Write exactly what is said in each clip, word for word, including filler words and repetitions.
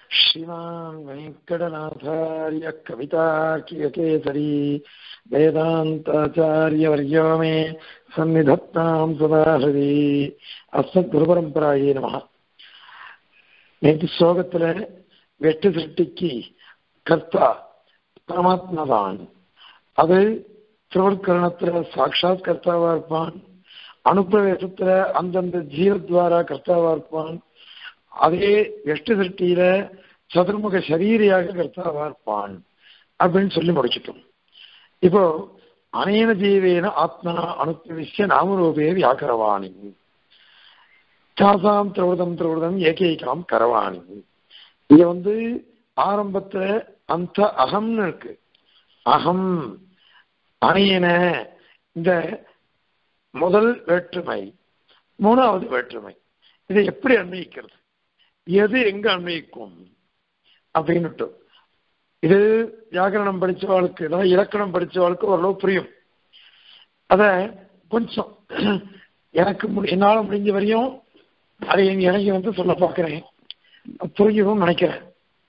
श्रीमान् वेङ्कटनाथार्य कवितार्किककेसरी वेदान्ताचार्यवर्यो मे सन्निधत्तां सदा हृदि अस्मद्गुरुपरम्परायै नमः. நேற்று ஸ்லோகத்தில் வெட்டு சிருஷ்டிக்கு கர்த்தா பரமாத்மா தான். அது திருவற்கரணத்தில் சாட்சாத் கர்த்தாவா இருப்பான். அனுப்பிரவேசத்துல அந்தந்த ஜீவத்வாரா கர்த்தாவா இருப்பான். அதே வெட்டு சிருஷ்டியில சதுர்முக சரீரியாக கர்த்தாவா இருப்பான் அப்படின்னு சொல்லி முடிச்சிட்டோம். இப்போ அனேன ஜீவேன ஆத்மனா அனுப்பிவிஷ்ய நாமரூபே வியாக்கரவாணி சாசாம் திரவிதம் திரவிதம் ஏகேகாம் கரவாணி. இங்க வந்து ஆரம்பத்துல அந்த அகம்னு இருக்கு. அகம் அனேன இந்த முதல் வேற்றுமை, மூணாவது வேற்றுமை. இதை எப்படி அன்வயிக்கிறது, எது எங்க அன்வயிக்கும் அப்படின்னுட்டு இது வியாக்கரணம் படிச்சவாளுக்கு, அதாவது இலக்கணம் படிச்சவாளுக்கு ஓரளவு புரியும். அத கொஞ்சம் எனக்கு என்னால முடிஞ்ச வரையும் அதை எனக்கு வந்து சொல்ல பார்க்கிறேன், புரிஞ்சுக்கணும்னு நினைக்கிறேன்.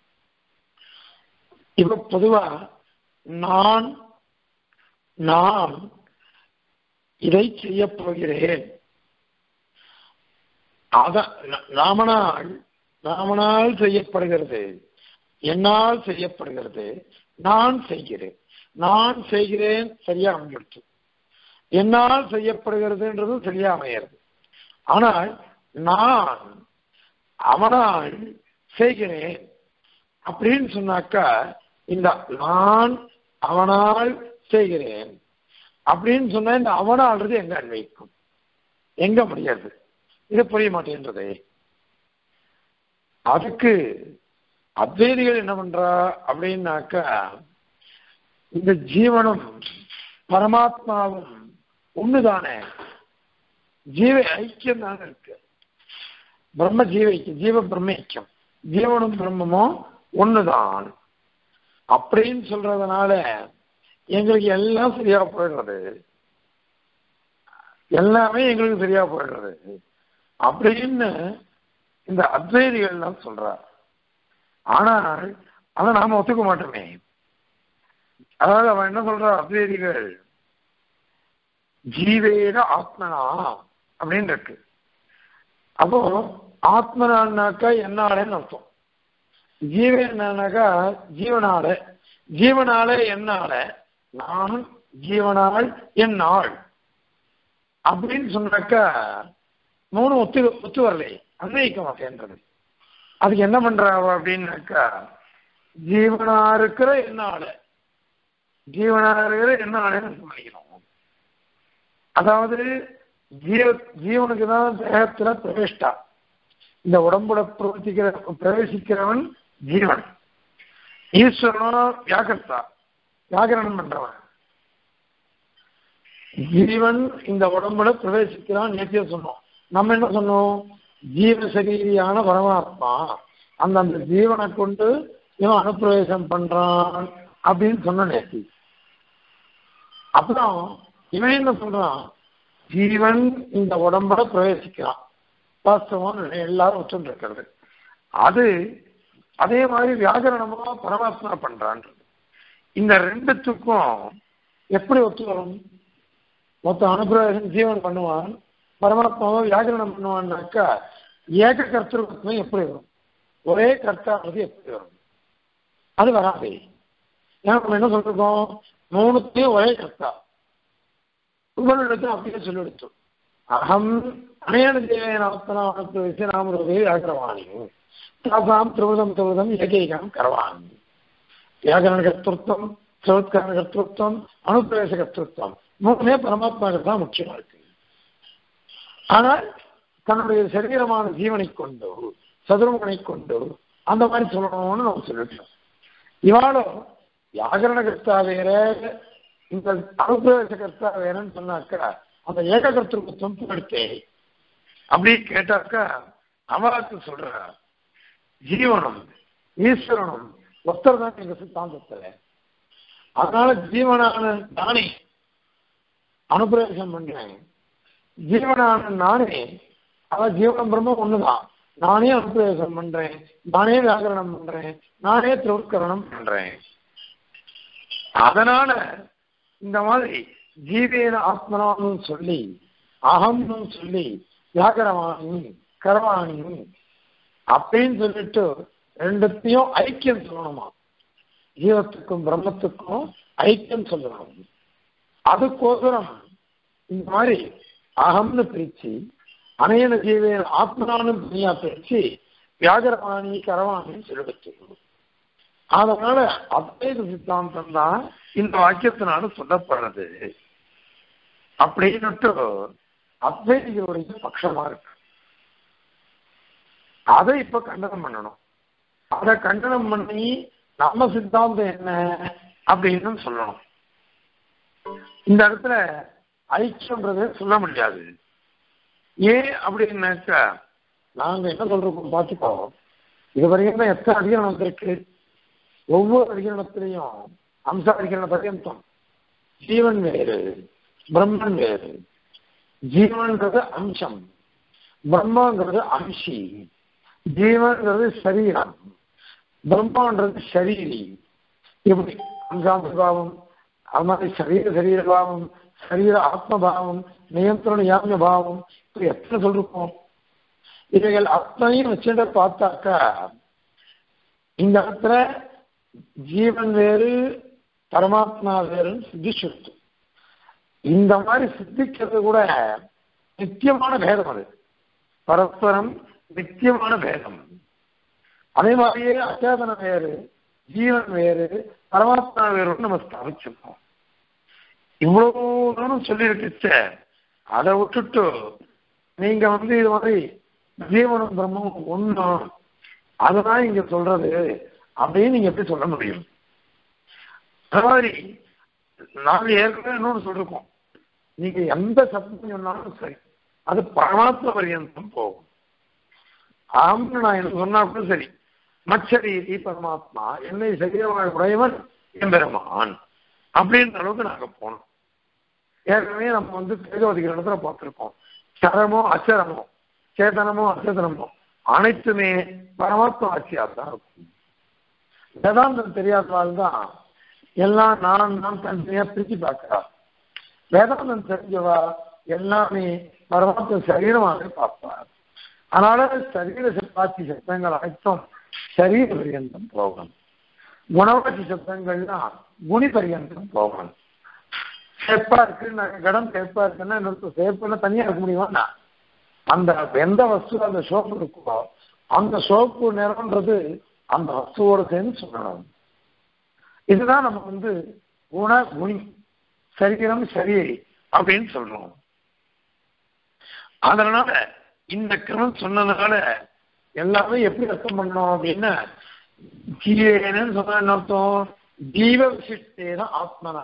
இப்ப பொதுவா நான் நான் இதை செய்ய போகிறேன், அதான் நாமனால் நாமனால் செய்யப்படுகிறது, என்னால் செய்யப்படுகிறது, நான் செய்கிறேன். நான் செய்கிறேன் சரியா அமைஞ்சிடுச்சு, என்னால் செய்யப்படுகிறதுன்றது சரியா அமைகிறது. ஆனால் நான் அவனால் செய்கிறேன் அப்படின்னு சொன்னாக்கா இந்த நான் அவனால் செய்கிறேன் அப்படின்னு சொன்னா இந்த அவனால்றது எங்க அன்வைக்கும், எங்க முடியாது? இது புரிய மாட்டேன்றது. அதுக்கு அத்வைதிகள் என்ன பண்றா அப்படின்னாக்கா இந்த ஜீவனும் பரமாத்மாவும் ஒண்ணுதானே, ஜீவ ஐக்கியம் தானே இருக்கு. பிரம்ம ஜீவ ஐக்கியம், ஜீவ பிரம்ம ஐக்கியம், ஜீவனும் பிரம்மமும் ஒண்ணுதான் அப்படின்னு சொல்றதுனால எங்களுக்கு எல்லாம் சரியா போயிடுறது, எல்லாமே எங்களுக்கு சரியா போயிடுறது அப்படின்னு இந்த அத்வைதிகள் எல்லாம் சொல்றார். ஆனால் அதை நாம ஒத்துக்க மாட்டோமே. அதாவது அவன் என்ன சொல்ற, அத்வைதிகள் ஜீவேன ஆத்மனா அப்படின்னு இருக்கு. அப்போ ஆத்மனான்னாக்கா என்னாலேன்னு அர்த்தம், ஜீவனாக்கா ஜீவனால, ஜீவனால என்னால, நான் ஜீவனால் என்னால் அப்படின்னு சொன்னாக்கா மூணு ஒத்து ஒத்து வரலை, அன்வயிக்க மாட்டேன்றது. அதுக்கு என்ன பண்றாவ அப்படின்னாக்கா ஜீவனா இருக்கிற என்னால, ஜீவனா இருக்கிற என்னாலன்னு சொல்லிக்கணும். அதாவது ஜீவ ஜீவனுக்கு தான் தேகத்துல பிரவேஷ்டா, இந்த உடம்புல பிரவர்த்திக்கிற பிரவேசிக்கிறவன் ஜீவன். ஈஸ்வரனோ வியாகர்த்தா, வியாகரணம் பண்றவன். ஜீவன் இந்த உடம்புல பிரவேசிக்கிறான் நேற்றைய சொன்னோம். நம்ம என்ன சொன்னோம், ஜீவசரீரியான பரமாத்மா அந்தந்த ஜீவனை கொண்டு இவன் அனுப்பிரவேசம் பண்றான் அப்படின்னு சொன்ன நேற்று. அப்புறம் இவன் என்ன சொல்றான், ஜீவன் இந்த உடம்புல பிரவேசிக்கிறான், வாஸ்தவம் எல்லாரும் ஒற்று இருக்கிறது. அது அதே மாதிரி வியாகரணமா பரமாத்மா பண்றான்றது. இந்த ரெண்டுத்துக்கும் எப்படி ஒத்து வரும்? மொத்த அனுப்பிரவேசம் ஜீவன் பண்ணுவான், பரமாத்மாவை வியாகரணம் பண்ணுவான்னாக்கா ஏக கர்த்தத்துவம் எப்படி வரும்? ஒரே கர்த்தாவது எப்படி வரும்? அது வராதே. ஏன்னா நம்ம என்ன சொல்லிருக்கோம், மூணுத்தையும் ஒரே கர்த்தா. உங்களிடத்தில் அப்படியே சொல்லி எடுத்தோம். அகம் அனேன ஜீவேன ஆத்மனா அனுப்பிரவேசிய நாமரூபே வியாக்கரவாணி தாசாம் திரவிதம் திரவிதம் ஏகேகாம் கரவாணி. வியாகரண கர்த்தத்துவம், சவத்காரண கர்த்தத்துவம், அனுப்பிரவேச கர்த்தத்துவம் மூணுமே பரமாத்மாவுக்கு தான் முக்கியமா இருக்கு. ஆனால் தன்னுடைய சரீரமான ஜீவனை கொண்டு, சதுர்முகனை கொண்டு அந்த மாதிரி சொல்லணும்னு நம்ம சொல்லிட்டோம். இவாளோ வியாகரண கர்த்தா வேற, இந்த அனுப்பிரவேச கர்த்தா வேறன்னு சொன்னாக்கா அந்த ஏக கர்த்தத்துவம் போயிடுத்தே. அப்படி கேட்டாக்கா அவராத்து சொல்ற ஜீவனும் ஈஸ்வரனும் ஒருத்தர் தான் எங்க சித்தாந்தத்துல. அதனால ஜீவனான நானே அனுப்பிரவேசம் பண்றேன், ஜீவனான நானே, அதான் ஜீவனம் பிரம்மம் ஒண்ணுதான், நானே அனுப்பிரவேசம் பண்றேன், நானே வியாகரணம் பண்றேன், நானே திருவுட்கரணம் பண்றேன். அதனால இந்த மாதிரி ஜீவேன ஆத்மனான்னு சொல்லி அகம்னு சொல்லி வியாகரவாணி கரவாணி அப்படின்னு சொல்லிட்டு ரெண்டுத்தையும் ஐக்கியம் சொல்லணுமா. ஜீவத்துக்கும் பிரம்மத்துக்கும் ஐக்கியம் சொல்லணும். அதுக்கோசரம் இந்த மாதிரி அகம்னு பிரிச்சு அனையன ஜீவேன ஆத்மனானு தனியா பிரிச்சு வியாகரவாணி கரவாணின்னு சொல்லிடுச்சு. அதனால அத்வைத சித்தாந்தம் தான் இந்த வாக்கியத்தினால சொல்லப்படுறது அப்படின்னுட்டு அத்வைதிகளுடைய பட்சமா இருக்கு. அதை இப்ப கண்டனம் பண்ணணும். அதை கண்டனம் பண்ணி நம்ம சித்தாந்தம் என்ன அப்படின்னு சொல்லணும். இந்த இடத்துல ஐக்கியம்ன்றத சொல்ல முடியாது. ஏன் அப்படின்னாக்கா நாங்க என்ன சொல்றோம் பார்த்துக்கோ. இதுவரைக்கும் தான் எத்தனை அதிகாரம் வந்திருக்கு. ஒவ்வொரு அதிகரணத்திலையும் அம்ச அதிகரண பர்யந்தம் ஜீவன் வேறு பிரம்மன் வேறு. ஜீவன்கிறது அம்சம், பிரம்மாங்கிறது அம்சி. ஜீவன்கிறது சரீரம், பிரம்மான்றது சரீரி. இப்படி அம்சாம்சபாவம், அது மாதிரி சரீர சரீரபாவம், சரீர ஆத்மபாவம், நியந்திரண யாமிய பாவம், இப்படி எத்தனை சொல்லிருக்கோம். இவைகள் அத்தனையும் வச்சுட்டு பார்த்தாக்கா இந்த இடத்துல ஜீவன் வேறு பரமாத்மா வேறுன்னு சித்திச்சு. இந்த மாதிரி சித்திக்கிறது கூட நித்தியமான பேதம். அது பரஸ்பரம் நித்தியமான பேதம். அதே மாதிரியே அச்சேதன வேறு ஜீவன் வேறு பரமாத்மா வேறுன்னு நம்ம ஸ்தாபிச்சிருக்கோம். இவ்வளவு தூரம் சொல்லியிருக்க அதை விட்டுட்டு நீங்க வந்து இது மாதிரி ஜீவனும் பிரம்மம் ஒண்ணும் அதுதான் இங்க சொல்றது அப்படின்னு நீங்க எப்படி சொல்ல முடியும்? அது மாதிரி நாங்க ஏற்கனவே இன்னொன்று சொல்லிருக்கோம். நீங்க எந்த சப்தம் சொன்னாலும் சரி அது பரமாத்ம பரியந்தம் போகும். ஆம்னு நான் என்ன சொன்னா கூட சரி, மச்சரீரி பரமாத்மா என்னை சரீரமாக உடையவன் எம்பெருமான் அப்படின்ற அளவுக்கு நாங்க போனோம். ஏற்கனவே நம்ம வந்து தேஜோதிக்கிற இடத்துல பார்த்துருக்கோம். சரமோ அச்சரமோ சேதனமோ அச்சேதனமோ அனைத்துமே பரமாத்மா ஆட்சியாக தான் இருக்கும். வேதாந்தம் தெரியாதவாள் தான் எல்லாம் நான் நான் தனியா பிரிச்சு பார்க்கிறா. வேதாந்தம் தெரிஞ்சவா எல்லாமே பரமாத்ம சரீரமாக பார்ப்பார். அதனால சரீர சப்பாத்தி சத்தங்கள் அனைத்தும் சரீர பரியந்தம் போகணும். குணவாட்சி சத்தங்கள்னா குணி பரியந்தம் போகணும். சேப்பா இருக்கு கடம் சேப்பா இருக்குன்னா இன்னொரு சேப்புன்னா தனியா இருக்க முடியுமா? அந்த எந்த வஸ்து அந்த சோப்பு இருக்கோ அந்த சோப்பு நிறம்ன்றது அந்த வஸ்துவோட சேர்ந்து சொல்லணும். இதுதான் நம்ம வந்து குண குணி சரீரம் சரி அப்படின்னு சொல்றோம். அதனால இந்த கிரமம் சொன்னதுனால எல்லாமே எப்படி அர்த்தம் பண்ணணும் அப்படின்னா ஜீவன்னு சொன்ன என்ன அர்த்தம்? ஜீவ விசிஷ்டேன ஆத்மனா.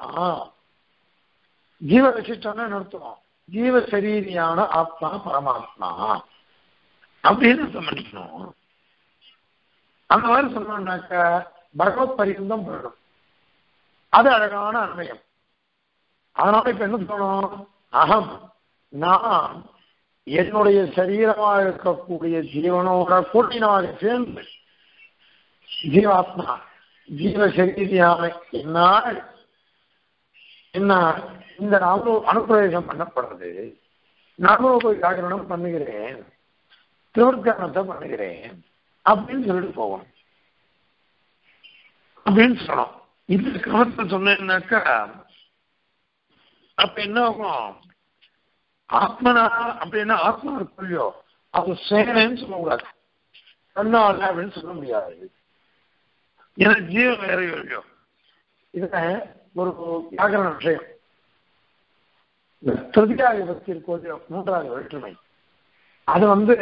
ஜீவ விசிஷ்டம்னா என்ன அர்த்தம்? ஜீவ சரீரியான ஆத்மா பரமாத்மா அப்படின்னு அர்த்தம் பண்ணிக்கணும். அந்த மாதிரி சொன்னோம்னாக்க பகவத் பரிந்தம் போயிடும். அது அழகான அன்மயம். அதனால இப்ப என்ன சொல்லணும்? அகம் நான் என்னுடைய சரீரமாக இருக்கக்கூடிய ஜீவனோட கூட்டினாக சேர்ந்து ஜீவாத்மா ஜீவ சரீரியான என்னால் என்ன இந்த நாம அனுப்பிரவேசம் பண்ணப்படுறது. நாம ஜாகரணம் பண்ணுகிறேன், திருவர்க்கரணத்தை பண்ணுகிறேன் அப்படின்னு சொல்லிட்டு போகணும் அப்படின்னு சொல்லணும். இந்த கிரமத்தை சொன்னேன்னாக்கா அப்ப என்ன ஆகும்? ஆத்மனா அப்படின்னா ஆத்மா இருக்குல்லையோ அது சேனன்னு சொல்லக்கூடாது, கண்ணால அப்படின்னு சொல்ல முடியாது. ஏன்னா ஜீவன் வேற இல்லையோ. இதுல ஒரு வியாகரண விஷயம். திருதியா விபக்தி இருக்கோ மூன்றாவது வேற்றுமை அது வந்து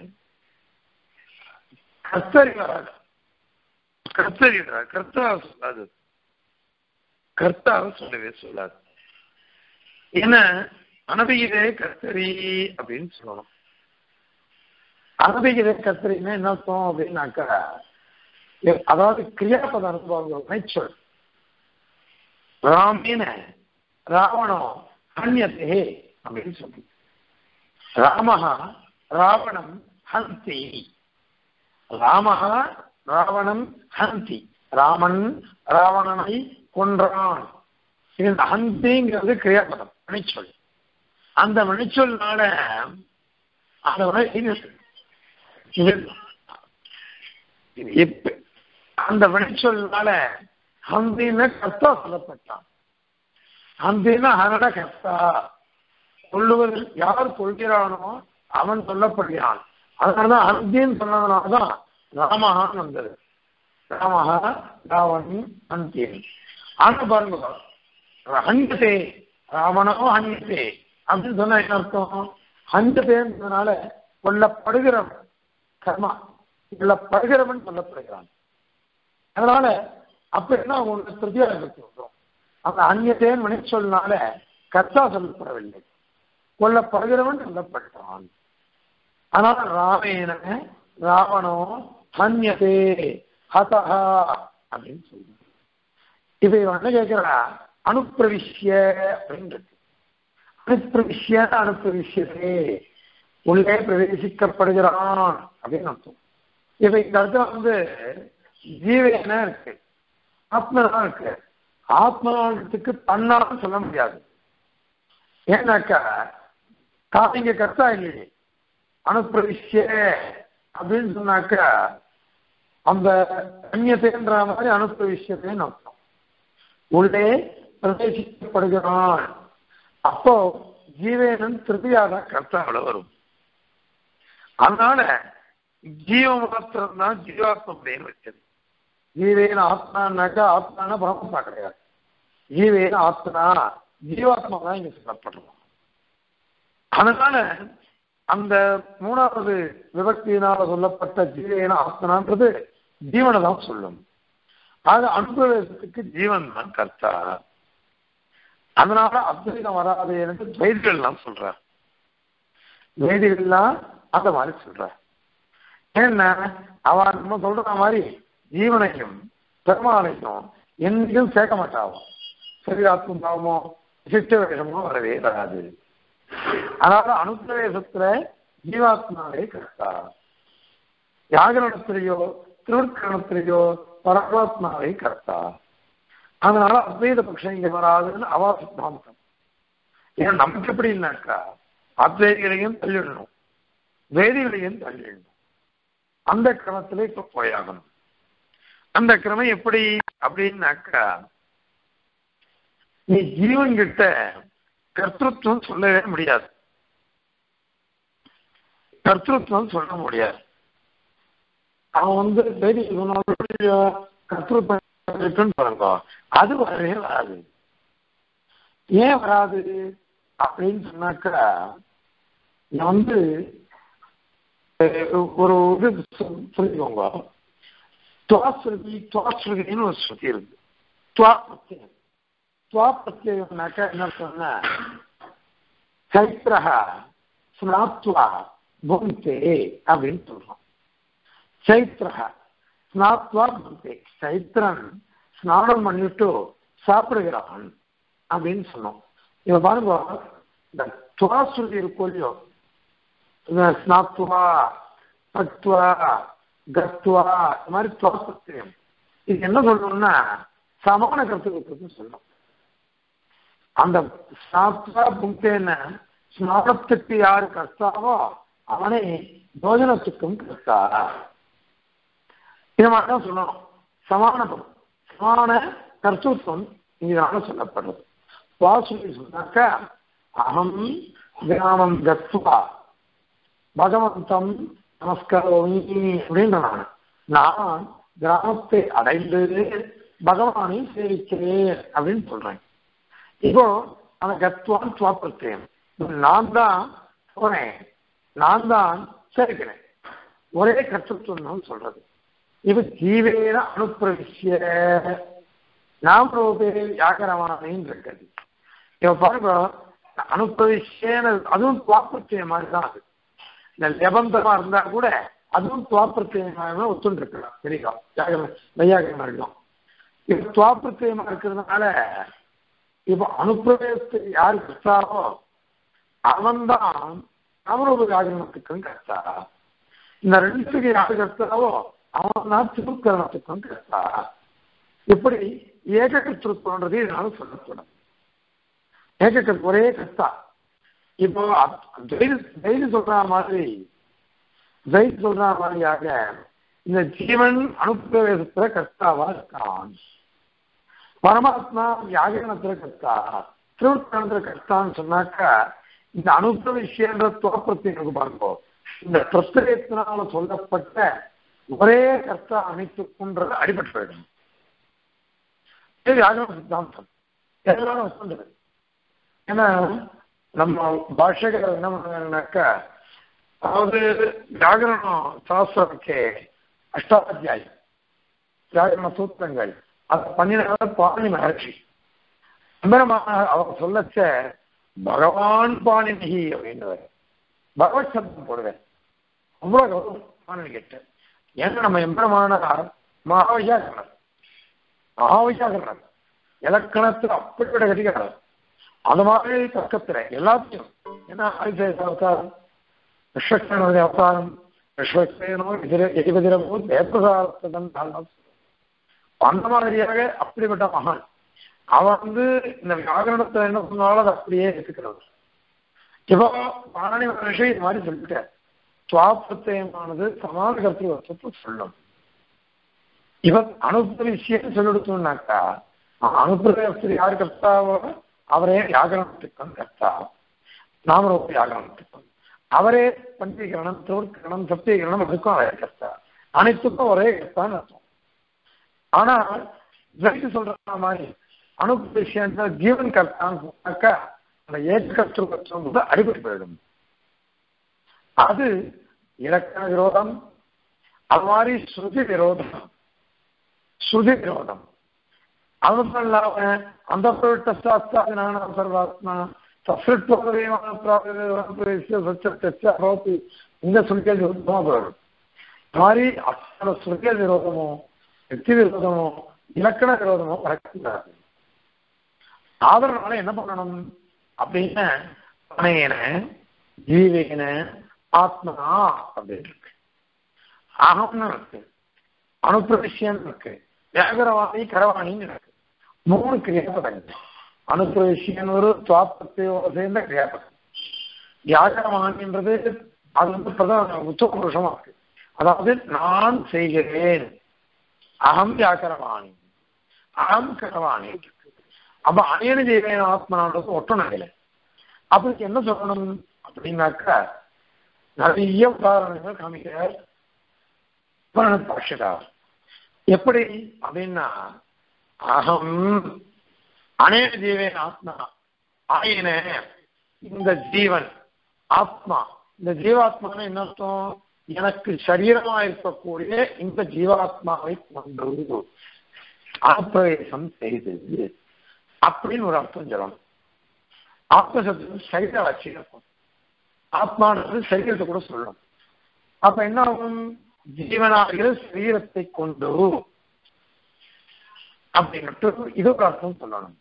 கர்த்தரி வராது. கர்த்தரி வராது, கர்த்தாவை சொல்லாது, கர்த்தாவை சொல்லவே சொல்லாது. ஏன்னா அனபிகிதே கர்த்தரி அப்படின்னு சொல்லணும். அனபிகிதே கர்த்தரின்னா என்ன அர்த்தம் அப்படின்னாக்கா அதாவது கிரியாபத அனுபவங்கள் நேச்சர். ராமேன ராவணம் ஹன்யத்தே அப்படின்னு சொல்லி ராமஹா ராவணம் ஹந்தி ராமஹ ராவணன் ஹந்தி, ராமன் ராவணனை கொன்றான். இந்த ஹந்திங்கிறது கிரியாபதம், வினைச்சொல். அந்த வினைச்சொல்னால அந்த அந்த வினைச்சொல்னால ஹந்தின கர்த்தா சொல்லப்பட்டான். ஹந்தின ஹனட கர்த்தா, கொள்ளுவதில் யார் கொள்கிறானோ அவன் சொல்லப்படுகிறான். அதனாலதான் ஹந்தின்னு சொன்னதுனாலதான் ராமஹான் வந்தது. ராமஹா ராவணன் ஹந்தியன். ஆனா பாருங்க, ஹஞ்சதே ராவணோ ஹஞ்சதே அப்படின்னு சொன்னா என்ன அர்த்தம்? ஹஞ்சதேன்றதுனால கொல்லப்படுகிறவன், கர்மா கொல்லப்படுகிறவன் சொல்லப்படுகிறான். அதனால அப்ப என்ன ஒன்று திருப்தியா வரும். அந்த அந்நியத்தேன் வினைச்சொல்னால கர்த்தா சொல்லப்படவில்லை, கொல்லப்படுகிறவன் சொல்லப்பட்டான். அதனால ராமேன ராவணோ ஹன்யதே ஹதஹா அப்படின்னு சொல்லுங்க. இதை என்ன கேட்கிறா, அனுப்பிரவிஷ்ய அப்படின்னு இருக்கு. அனுப்பிரவிஷ்ய அனுப்பிரவிஷ்யதே, உள்ளே பிரவேசிக்கப்படுகிறான் அப்படின்னு அர்த்தம். இவை இந்த அர்த்தம் வந்து ஜீவன இருக்கு, ஆத்மதான் இருக்கு. ஆத்மானத்துக்கு தன்னாலும் சொல்ல முடியாது. ஏன்னாக்கா காவிங்க கர்த்தா இல்லையே. அனுப்பிரவிஷ்ய அப்படின்னு சொன்னாக்கா அந்த அந்நியத்தைன்ற மாதிரி அனுப்பிரவிஷ்யத்தைன்னு அர்த்தம். உள்ளே பிரவேசிக்கப்படுகிறான். அப்போ ஜீவேனன் திருப்தியாக கர்த்தாவில் வரும். அதனால ஜீவ மாத்திரம் தான் ஜீவாத்மன் வச்சது. ஜீவேன ஆத்மானாக்கா ஆத்மான பரமத்தா கிடையாது. ஜீவேன ஆத்மா ஜீவாத்மா தான் இங்க சொல்லப்படுறோம். அதனால அந்த மூணாவது விபக்தியினால சொல்லப்பட்ட ஜீவேன ஆத்மனான்றது ஜீவனை தான் சொல்லும். ஆக அனுபவத்துக்கு ஜீவன் தான் கர்த்தா. அதனால அத்வைதம் வராது என்று துவைதிகள்லாம் சொல்றார். துவைதிகள்லாம் அந்த மாதிரி சொல்றார். ஏன்னா அவன் நம்ம சொல்ற மாதிரி ஜீவனையும் பெருமாளையும் என்றைக்கும் சேர்க்க மாட்டாவும். சரீராத்ம பாவமோ சிஷ்ட வேஷமோ வரவே வராது. அதனால அனுப்பிரவேசத்துல ஜீவாத்மாவே கர்த்தா, யாகரணத்திலேயோ திருவிற்கரணத்திலேயோ பரமாத்மாவை கர்த்தா. அதனால அத்வைத பட்சம் இங்க வராதுன்னு அவா சித்தாந்தம். ஏன்னா நமக்கு எப்படி இல்லைனாக்கா அத்வைதிகளையும் தள்ளிடணும், வேதிகளையும் தள்ளிடணும். அந்த கிரமத்துல இப்ப போயாகணும். அந்த கிரமம் எப்படி அப்படின்னாக்கா, நீ ஜீவன் கிட்ட கர்த்தத்துவம் சொல்லவே முடியாது. கர்த்தத்துவம் சொல்ல முடியாது. அவன் வந்து கர்த்தத்துவம் பாருங்க, அது வரவே வராது. ஏன் வராது அப்படின்னு சொன்னாக்கா, நான் வந்து ஒரு இது சொல்லிக்கோங்க. துவாஸ்ருதி துவாஸ்ருதின்னு ஒரு ஸ்ருதி இருக்கு. துவா பிரத்யம் துவா பிரத்யம்னாக்கா என்ன சொன்னா, சைத்ரஹா ஸ்நாத்வா புங்கே அப்படின்னு சொல்றோம். சைத்ரஹா ஸ்நாத்வா புங்கே, சைத்ரன் ஸ்நானம் பண்ணிட்டு சாப்பிடுகிறான் அப்படின்னு சொன்னோம். இவ பாருங்க, இந்த துவாஸ்ருதி இருக்கும் இல்லையோ, ஸ்நாத்வா பத்வா கத்வா, இது மாதிரி துவாசத்தியம், இது என்ன சொல்லணும்னா சமான கருத்துக்கு சொல்லணும். அந்த ஸ்நாத்வா புங்கேன்னு ஸ்நானத்துக்கு யாரு கர்த்தாவோ அவனை போஜனத்துக்கும் கர்த்தா. இது மாதிரிதான் சொல்லணும். சமான சமான கர்த்தத்துவம் இதனால சொல்லப்படுறது. வாசுகி சொன்னாக்கா, அகம் கிராமம் கத்வா பகவந்தம் நமஸ்காரோமி அப்படின்றான். நான் கிராமத்தை அடைந்து பகவானை சேவிக்கிறேன் அப்படின்னு சொல்றேன். இப்போ அந்த கத்வான் சுவாப்பிரத்தியம், நான் தான் போறேன், நான் தான் சேவிக்கிறேன், ஒரே கர்த்தத்துவம் சொல்றது. இது ஜீவேன அனுப்பிரவிஷ்ய நாம் ரூபே வியாகரமானேன்னு இருக்குது. இப்ப பாருங்க, அனுப்பிரவிஷ்யன்னு அதுவும் சுவாப்பிரத்தியம் மாதிரி தான். அது இந்த லெபந்தமா இருந்தா கூட அதுவும் துவாப்பிரத்தியமாக ஒத்துண்டு இருக்கலாம். சரிங்களா, வையாகரமா இருக்கலாம். இப்ப துவாப்பிரத்தியமா இருக்கிறதுனால இப்ப அனுப்பிரவேசத்துக்கு யாரு கர்த்தாவோ அவன் தான் அவரோட வியாகரணத்துக்கும் கர்த்தா. இந்த ரெண்டுக்கு யாரு கர்த்தாவோ அவன் தான் திருக்கரணத்துக்கும் கர்த்தா. இப்படி ஏககர்த்திருக்கம்ன்றது இதனால சொல்லப்படும். ஏககர்த்த ஒரே கர்த்தா. இப்போ ஜெயிலு சொல்ற மாதிரி ஜெயிலு சொல்ற மாதிரியாக இந்த ஜீவன் அனுப்பிரவேசத்துல கர்த்தாவா இருக்கான். பரமாத்மா வியாகரணத்துல கர்த்தா, திருவிழத்துல கர்த்தான்னு சொன்னாக்கா இந்த அனுப்பிரவேஷன்ற தோற்றத்திற்கு பார்ப்போம். இந்த பிரஸ்தேத்தினால சொல்லப்பட்ட ஒரே கர்த்தா அனைத்துக்குன்றது அடிபட்டு போயிடும். இது வியாகரண சித்தாந்தம் எல்லாரும் வசந்தது. ஏன்னா நம்ம பாஷைகள் என்ன பண்ணாக்கா, அதாவது வியாகரணம் சாஸ்திரத்துக்கு அஷ்டாத்தியாயம் வியாகரண சூத்திரங்கள் அதை பண்ணினவர் பாணி மகர்ஷி. அவர் சொல்லச்ச பகவான் பாணினி அப்படின்னு பகவத் சப்தம் போடுவேன். அவ்வளவு கௌரவம் பாணினி கேட்ட. ஏன்னா நம்ம எம்பெருமானார் மகாவியாகரணர் மகாவியாகரணர் இலக்கணத்தில் அப்படிப்பட்ட கட்டிக்கிறார். அந்த மாதிரி தர்க்கத்துல எல்லாத்தையும் ஏன்னா ஆதிசேஷ அவதாரம், விஸ்வக்சேனுடைய அவதாரம், விஸ்வக்சேனோ எதிரமோ தேவசாரத்துடன் அந்த மாதிரியாக அப்படிப்பட்ட மகான். அவன் வந்து இந்த வியாகரணத்தை என்ன சொன்னாலும் அது அப்படியே எடுத்துக்கிறவர். இப்போ பாணி மகர்ஷி இது மாதிரி சொல்லிட்டார், துவாபிரத்தியமானது சமான கர்த்திருவத்தை சொல்லும். இவன் அனுப்பிரவிஷயம் சொல்லிடுத்தோம்னாக்கா அனுப்பிரவேசத்தில் யார் கர்த்தாவோ அவரே வியாகரணத்துக்கும் கர்த்தா, நாமரூப வியாகரணத்துக்கும் அவரே பஞ்சீகரணம், திருவர்க்கரணம், சப்தீகரணம் அதுக்கும் அவரே கர்த்தா, அனைத்துக்கும் ஒரே கர்த்தான்னு அர்த்தம். ஆனா ஜெயித்து சொல்ற மாதிரி அனுப்பிரவேஷம் ஜீவன் கர்த்தான்னு சொன்னாக்கா அந்த ஏற்ற கர்த்தம் அடிபட்டு போயிடும். அது இலக்கண விரோதம். அது மாதிரி ஸ்ருதி விரோதம். ஸ்ருதி விரோதம் அது மட்டும் இல்லாம அந்த சாஸ்திராதினான சர்வாத்மா இந்த சுருக்கியல் விரோதமா போயிடும். இந்த மாதிரி அத்தனை சுருக்கியல் விரோதமோ வெற்றி விரோதமோ இலக்கண விரோதமோ வரக்கூடாது. அதனால என்ன பண்ணணும் அப்படின்னு அணையன ஜீவேன ஆத்மா அப்படின்னு இருக்கு, அகம்னு இருக்கு, அனுப்பிரவிஷயம் இருக்கு, வியாகரவாணி கரவாணின்னு இருக்கு. மூணு கிரியாபதங்கள். அனுப்பிரவிஷயம் ஒரு துவாபத்தையோட சேர்ந்த கிரியாபதம். வியாகரவாணின்றது அது வந்து பிரதான உத்தம புருஷமா இருக்கு. அதாவது நான் செய்கிறேன், அகம் வியாகரவாணி, அகம் கரவாணி இருக்கு. அப்ப அயன ஜீவன ஆத்மான்றது ஒட்டணும் இல்லை. அப்படி என்ன சொல்லணும் அப்படின்னாக்கா நிறைய உதாரணங்கள் காமிக்கிறார் பாஷகார். எப்படி அப்படின்னா அகம் அநேக ஜீவன் ஆத்மா ஆயின இந்த ஜீவன் ஆத்மா, இந்த ஜீவாத்மான என்ன அர்த்தம், எனக்கு சரீரமா இருக்கக்கூடிய இந்த ஜீவாத்மாவை கொண்டு ஆத்மவேசம் செய்தது அப்படின்னு ஒரு அர்த்தம் சொல்லணும். ஆத்மசப்தம் சரீர வச்சு இருக்கும். ஆத்மானது சரீரத்தை கூட சொல்லணும். அப்ப என்ன ஆகும், ஜீவனாகிற சரீரத்தை கொண்டு அப்படின்ட்டு இது ஒரு அர்த்தம் சொல்லணும்.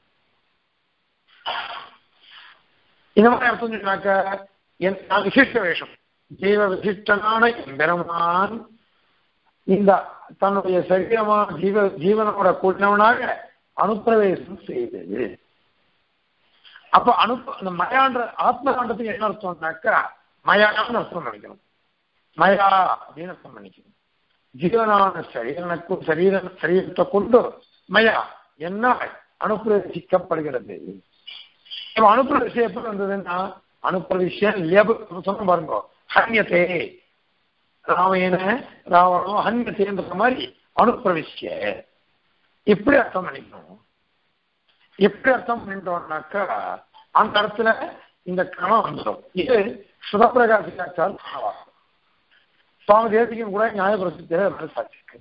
இந்த மாதிரி அர்த்தம் சொன்னாக்க விசிஷ்ட வேஷம், ஜீவ விசிஷ்டனான எம்பெருமான் இந்த தன்னுடைய சரீரமான ஜீவ ஜீவனோட கூட்டினவனாக அனுப்பிரவேசம் செய்தது. அப்ப அனுப்ப அந்த மயான்ற ஆத்மகாண்டத்துக்கு என்ன அர்த்தம்னாக்கா மயான்னு அர்த்தம் பண்ணிக்கணும். மயா அப்படின்னு அர்த்தம் பண்ணிக்கணும். ஜீவனான சரீரனுக்கும் சரீர சரீரத்தை கொண்டு மயா என்ன அனுப்பிரவேசிக்கப்படுகிறது. இப்ப அனுப்பிரவேசம் எப்படி வந்ததுன்னா அனுப்பிரவேசம் சொன்ன பாருங்க, ஹன்யத்தே ராமேன ராவணம் ஹன்யத்தேன்ற மாதிரி அனுப்பிரவேசிய இப்படி அர்த்தம் பண்ணிக்கணும். எப்படி அர்த்தம் பண்ணிட்டோம்னாக்கா அந்த இடத்துல இந்த கிரமம் வந்துடும். இது சுதப்பிரகாசிக்காச்சார் சுவாமி தேசிகம் கூட நியாயபிரசித்திர சாட்சிக்கு.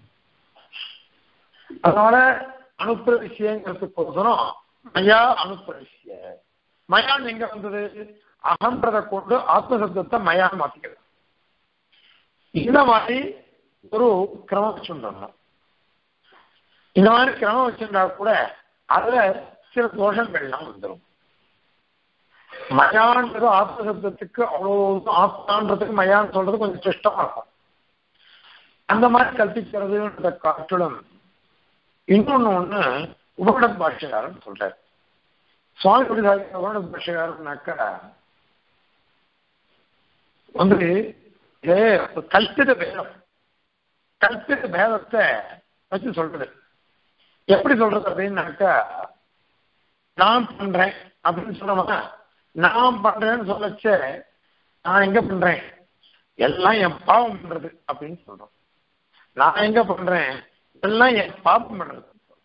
அதனால அனுப்பிரவிஷயங்கிறதுக்கோசரம் மயா அனுப்பிரவிஷய மயான் எங்க வந்தது, அகன்றதை கொண்டு ஆத்மசப்தத்தை மயான் மாத்திக்கிறது. இந்த மாதிரி ஒரு கிரமம் வச்சுருந்தோம். இந்த மாதிரி கிரமம் வச்சிருந்தா கூட அதுல சில தோஷங்கள்லாம் வந்துடும். மயான்றது ஆத்மசப்தத்துக்கு அவ்வளோ ஆத்மான்றதுக்கு மயான்னு சொல்றது கொஞ்சம் கஷ்டமா இருக்கும். அந்த மாதிரி கல்பிக்கிறதுன்ற காட்டிலும் இன்னொன்னு ஒண்ணு உபகட பாஷ்யக்காரன் சொல்றாரு. சுவாமி உபகட பாஷ்யக்காரன்னாக்கா வந்து கல்பித பேதம், கல்பித பேதத்தை வச்சு சொல்றது. எப்படி சொல்றது அப்படின்னாக்கா, நான் பண்றேன் அப்படின்னு சொல்றோமா, நான் பண்றேன்னு சொல்லச்ச நான் எங்க பண்றேன், எல்லாம் என் பாவம் பண்றது அப்படின்னு சொல்றோம். நான் எங்க பண்றேன், எல்லாம் என் பாவம் பண்றது.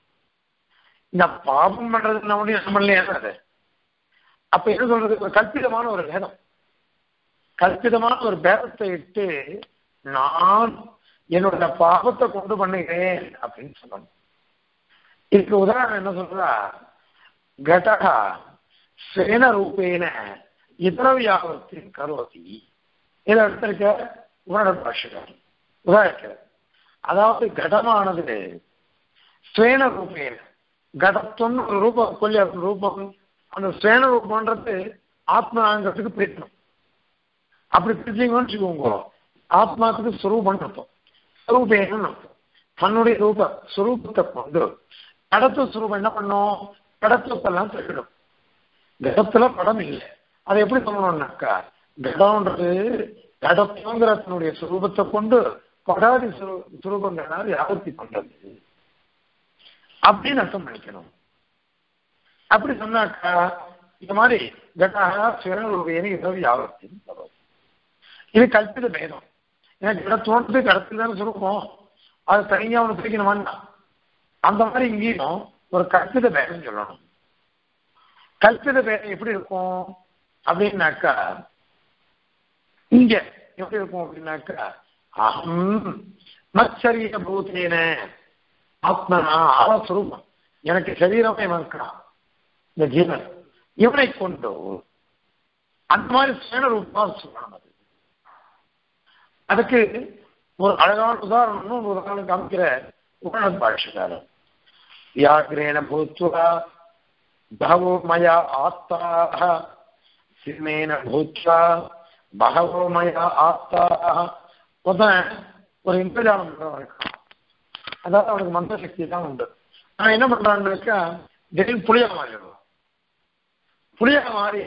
இந்த பாவம் பண்றது நம்மளுடைய நம்மளே அது. அப்ப என்ன சொல்றது, ஒரு கல்பிதமான ஒரு பேதம், கல்பிதமான ஒரு பேதத்தை இட்டு நான் என்னோட பாவத்தை கொண்டு பண்ணுகிறேன் அப்படின்னு சொல்லணும். இதுக்கு உதாரணம் என்ன சொல்றா, கடகா சேன ரூபேன இதர வியாபத்தின் கரோதி. இதை எடுத்திருக்க உன்னோட பாஷகர் உதாரிக்க. அதாவது கடமானது ஸ்வேன ரூபேன, கடத்துவம் ஒரு ரூபம் கொல்லி ரூபம், அந்த ஸ்வேன ரூபம்ன்றது ஆத்மாங்கிறதுக்கு பிரிக்கணும். அப்படி பிரிச்சிங்கன்னு வச்சுக்கோங்க, ஆத்மாத்துக்கு ஸ்வரூபம் அர்த்தம், ஸ்வரூபேன்னு அர்த்தம். தன்னுடைய ரூப ஸ்வரூபத்தை கொண்டு கடத்துவ ஸ்வரூபம் என்ன பண்ணும், கடத்துவத்தெல்லாம் சொல்லிடும். கடத்துல படம் இல்லை, அதை எப்படி சொல்லணும்னாக்கா, கடம்ன்றது கடத்துவங்கிற தன்னுடைய சுரூபத்தை கொண்டு படாதி சுரூபங்களால் யாபத்தி பண்றது அப்படின்னு அர்த்தம் பண்ணிக்கணும். அப்படி சொன்னாக்கா இந்த மாதிரி கட்டாக சுயரூபேனி இரவு யாபத்தின்னு சொல்றது. இது கல்பித பேதம். ஏன்னா கடத்துவன்றது கடத்தில் தானே சுரூபம், அது தனியா ஒன்று பிரிக்கணுமான்னா அந்த மாதிரி இங்கேயும் ஒரு கல்பித பேதம் சொல்லணும். கல்பித பேதம் எப்படி இருக்கும் அப்படின்னாக்கா, இங்க எப்படி இருக்கும் அப்படின்னாக்கா, அகம் மச்சரிய பூத்தேன ஆத்மனா ஆஸ்வரூபம், எனக்கு சரீரமே இருக்கான் இந்த ஜீவன், இவனை கொண்டு அந்த மாதிரி சேன ரூபமா சொல்லணும். அது அதுக்கு ஒரு அழகான உதாரணம் ஒரு உதாரணம் காமிக்கிற உபநட பாஷ்யக்காரர். வியாகிரேண பூத்வா பகவோ மயா ஆத்தாக சிம்மேன பூத்வா பகவோ மயா ஆத்தாக. ஒருத்தன் ஒரு இந்திரஜாலம் பண்றவன் இருக்கான், அதாவது அவனுக்கு மந்திர சக்தி தான் உண்டு. நான் என்ன பண்றான்னாக்கா, திடீர்னு புளியா மாறிடுவான். புளியா மாறி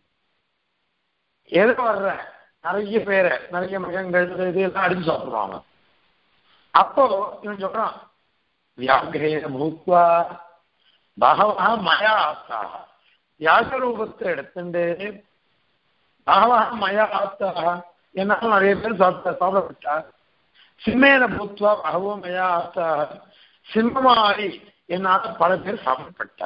எது வர்ற நிறைய பேரை நிறைய மிருகங்கள் இதெல்லாம் அடிச்சு சாப்பிடுவாங்க. அப்போ இவன் சொல்றான், வியாகிரேன பூத்வா பகவா மயா ஆத்தாக, வியாகரூபத்தை எடுத்துட்டு பகவா மயா ஆத்தாக என்னாலும் நிறைய பேர் சாப்பிட்ட சாப்பிடப்பட்டா, சிம்மேன பூத்வா பகவோ மயா ஆத்தாக, சிம்மமாரி என்னால பல பேர் சாப்பிடப்பட்டா.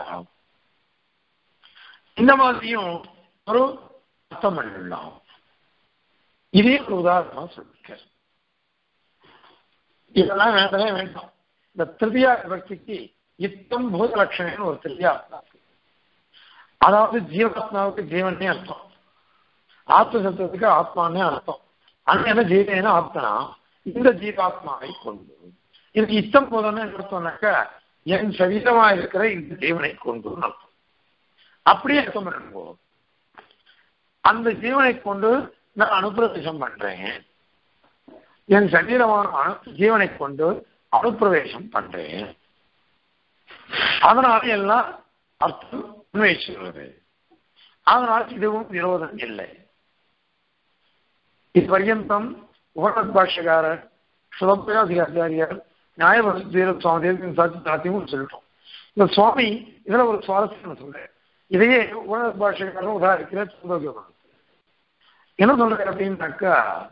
இந்த மாதிரியும் ஒரு அர்த்தம் பண்ணிடலாம். இதே ஒரு உதாரணமா சொல்லிருக்க. இதெல்லாம் வேண்டவே வேண்டாம். இந்த திருதியா விபக்திக்கு இத்தம் பூத லட்சணம்னு ஒரு திருதியா அர்த்தம். அதாவது ஜீவாத்மாவுக்கு ஜீவனே அர்த்தம், ஆத்ம சத்துவத்துக்கு ஆத்மானே அர்த்தம். அங்க என்ன ஜீவன ஆத்மனா இந்த ஜீவாத்மாவை கொண்டு. இதுக்கு இத்தம் போதன்னு அர்த்தம்னாக்க என் சரீரமா இருக்கிற இந்த ஜீவனை கொண்டு அர்த்தம். அப்படியே அர்த்தம் பண்ணுவோம், அந்த ஜீவனை கொண்டு நான் அனுப்பிரவேசம் பண்றேன், என் சரீரமான ஜீவனை கொண்டு அனுப்பிரவேசம் பண்றேன். அதனால எல்லாம் அர்த்தம் உண்மைச்சுள்ளது. அதனால இதுவும் விரோதம் இல்லை. இது பர்யந்தம் உபநட பாஷ்யக்காரர் சிவபிரகாசிகாச்சாரியர் நியாயவீர சுவாமி தேவத்தின் சாட்சி சாத்தியமும் சொல்லிட்டோம். இந்த சுவாமி இதுல ஒரு சுவாரஸ்யம் சொல்றேன். இதையே உபநட பாஷ்யக்காரர் உதாரிக்கிற சந்தோஷம் என்ன சொல்றாரு அப்படின்னாக்கா,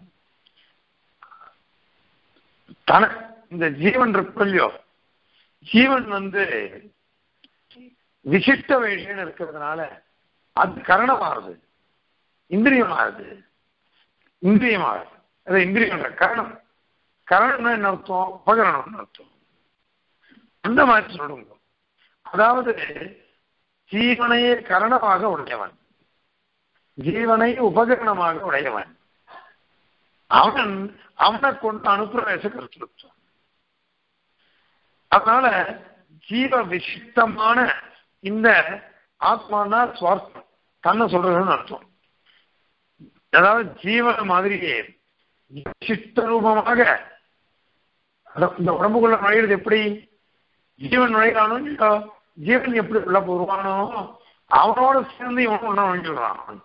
தன இந்த ஜீவன் இருக்கலையோ, ஜீவன் வந்து விசிஷ்ட வேஷம் இருக்கிறதுனால அது கரணமாகுது, இந்திரியமாகுது, இந்திரியமாகுது. அது இந்திரியம் கரணம். கரணம்னா என்ன அர்த்தம், உபகரணம்னு அர்த்தம். அந்த மாதிரி சொல்லுங்க. அதாவது ஜீவனையே கரணமாக உடையவன், ஜீவனை உபகரணமாக உடையவன், அவன் அவனை கொண்டு அனுப்பிரவேச கருத்துருத்தான். அதனால ஜீவ விசிஷ்டமான இந்த ஆத்மானா சுவார்த்தம் தன்னை சொல்றதுன்னு அர்த்தம். அதாவது ஜீவன மாதிரியே விசிஷ்ட ரூபமாக இந்த உடம்புக்குள்ள நுழையிறது எப்படி? ஜீவன் நுழைகிறானோ இல்லையோ, ஜீவன் எப்படி உள்ள போடுவானோ அவனோட சேர்ந்து இவனும் ஒண்ணா நுழைஞ்சுடுறான்.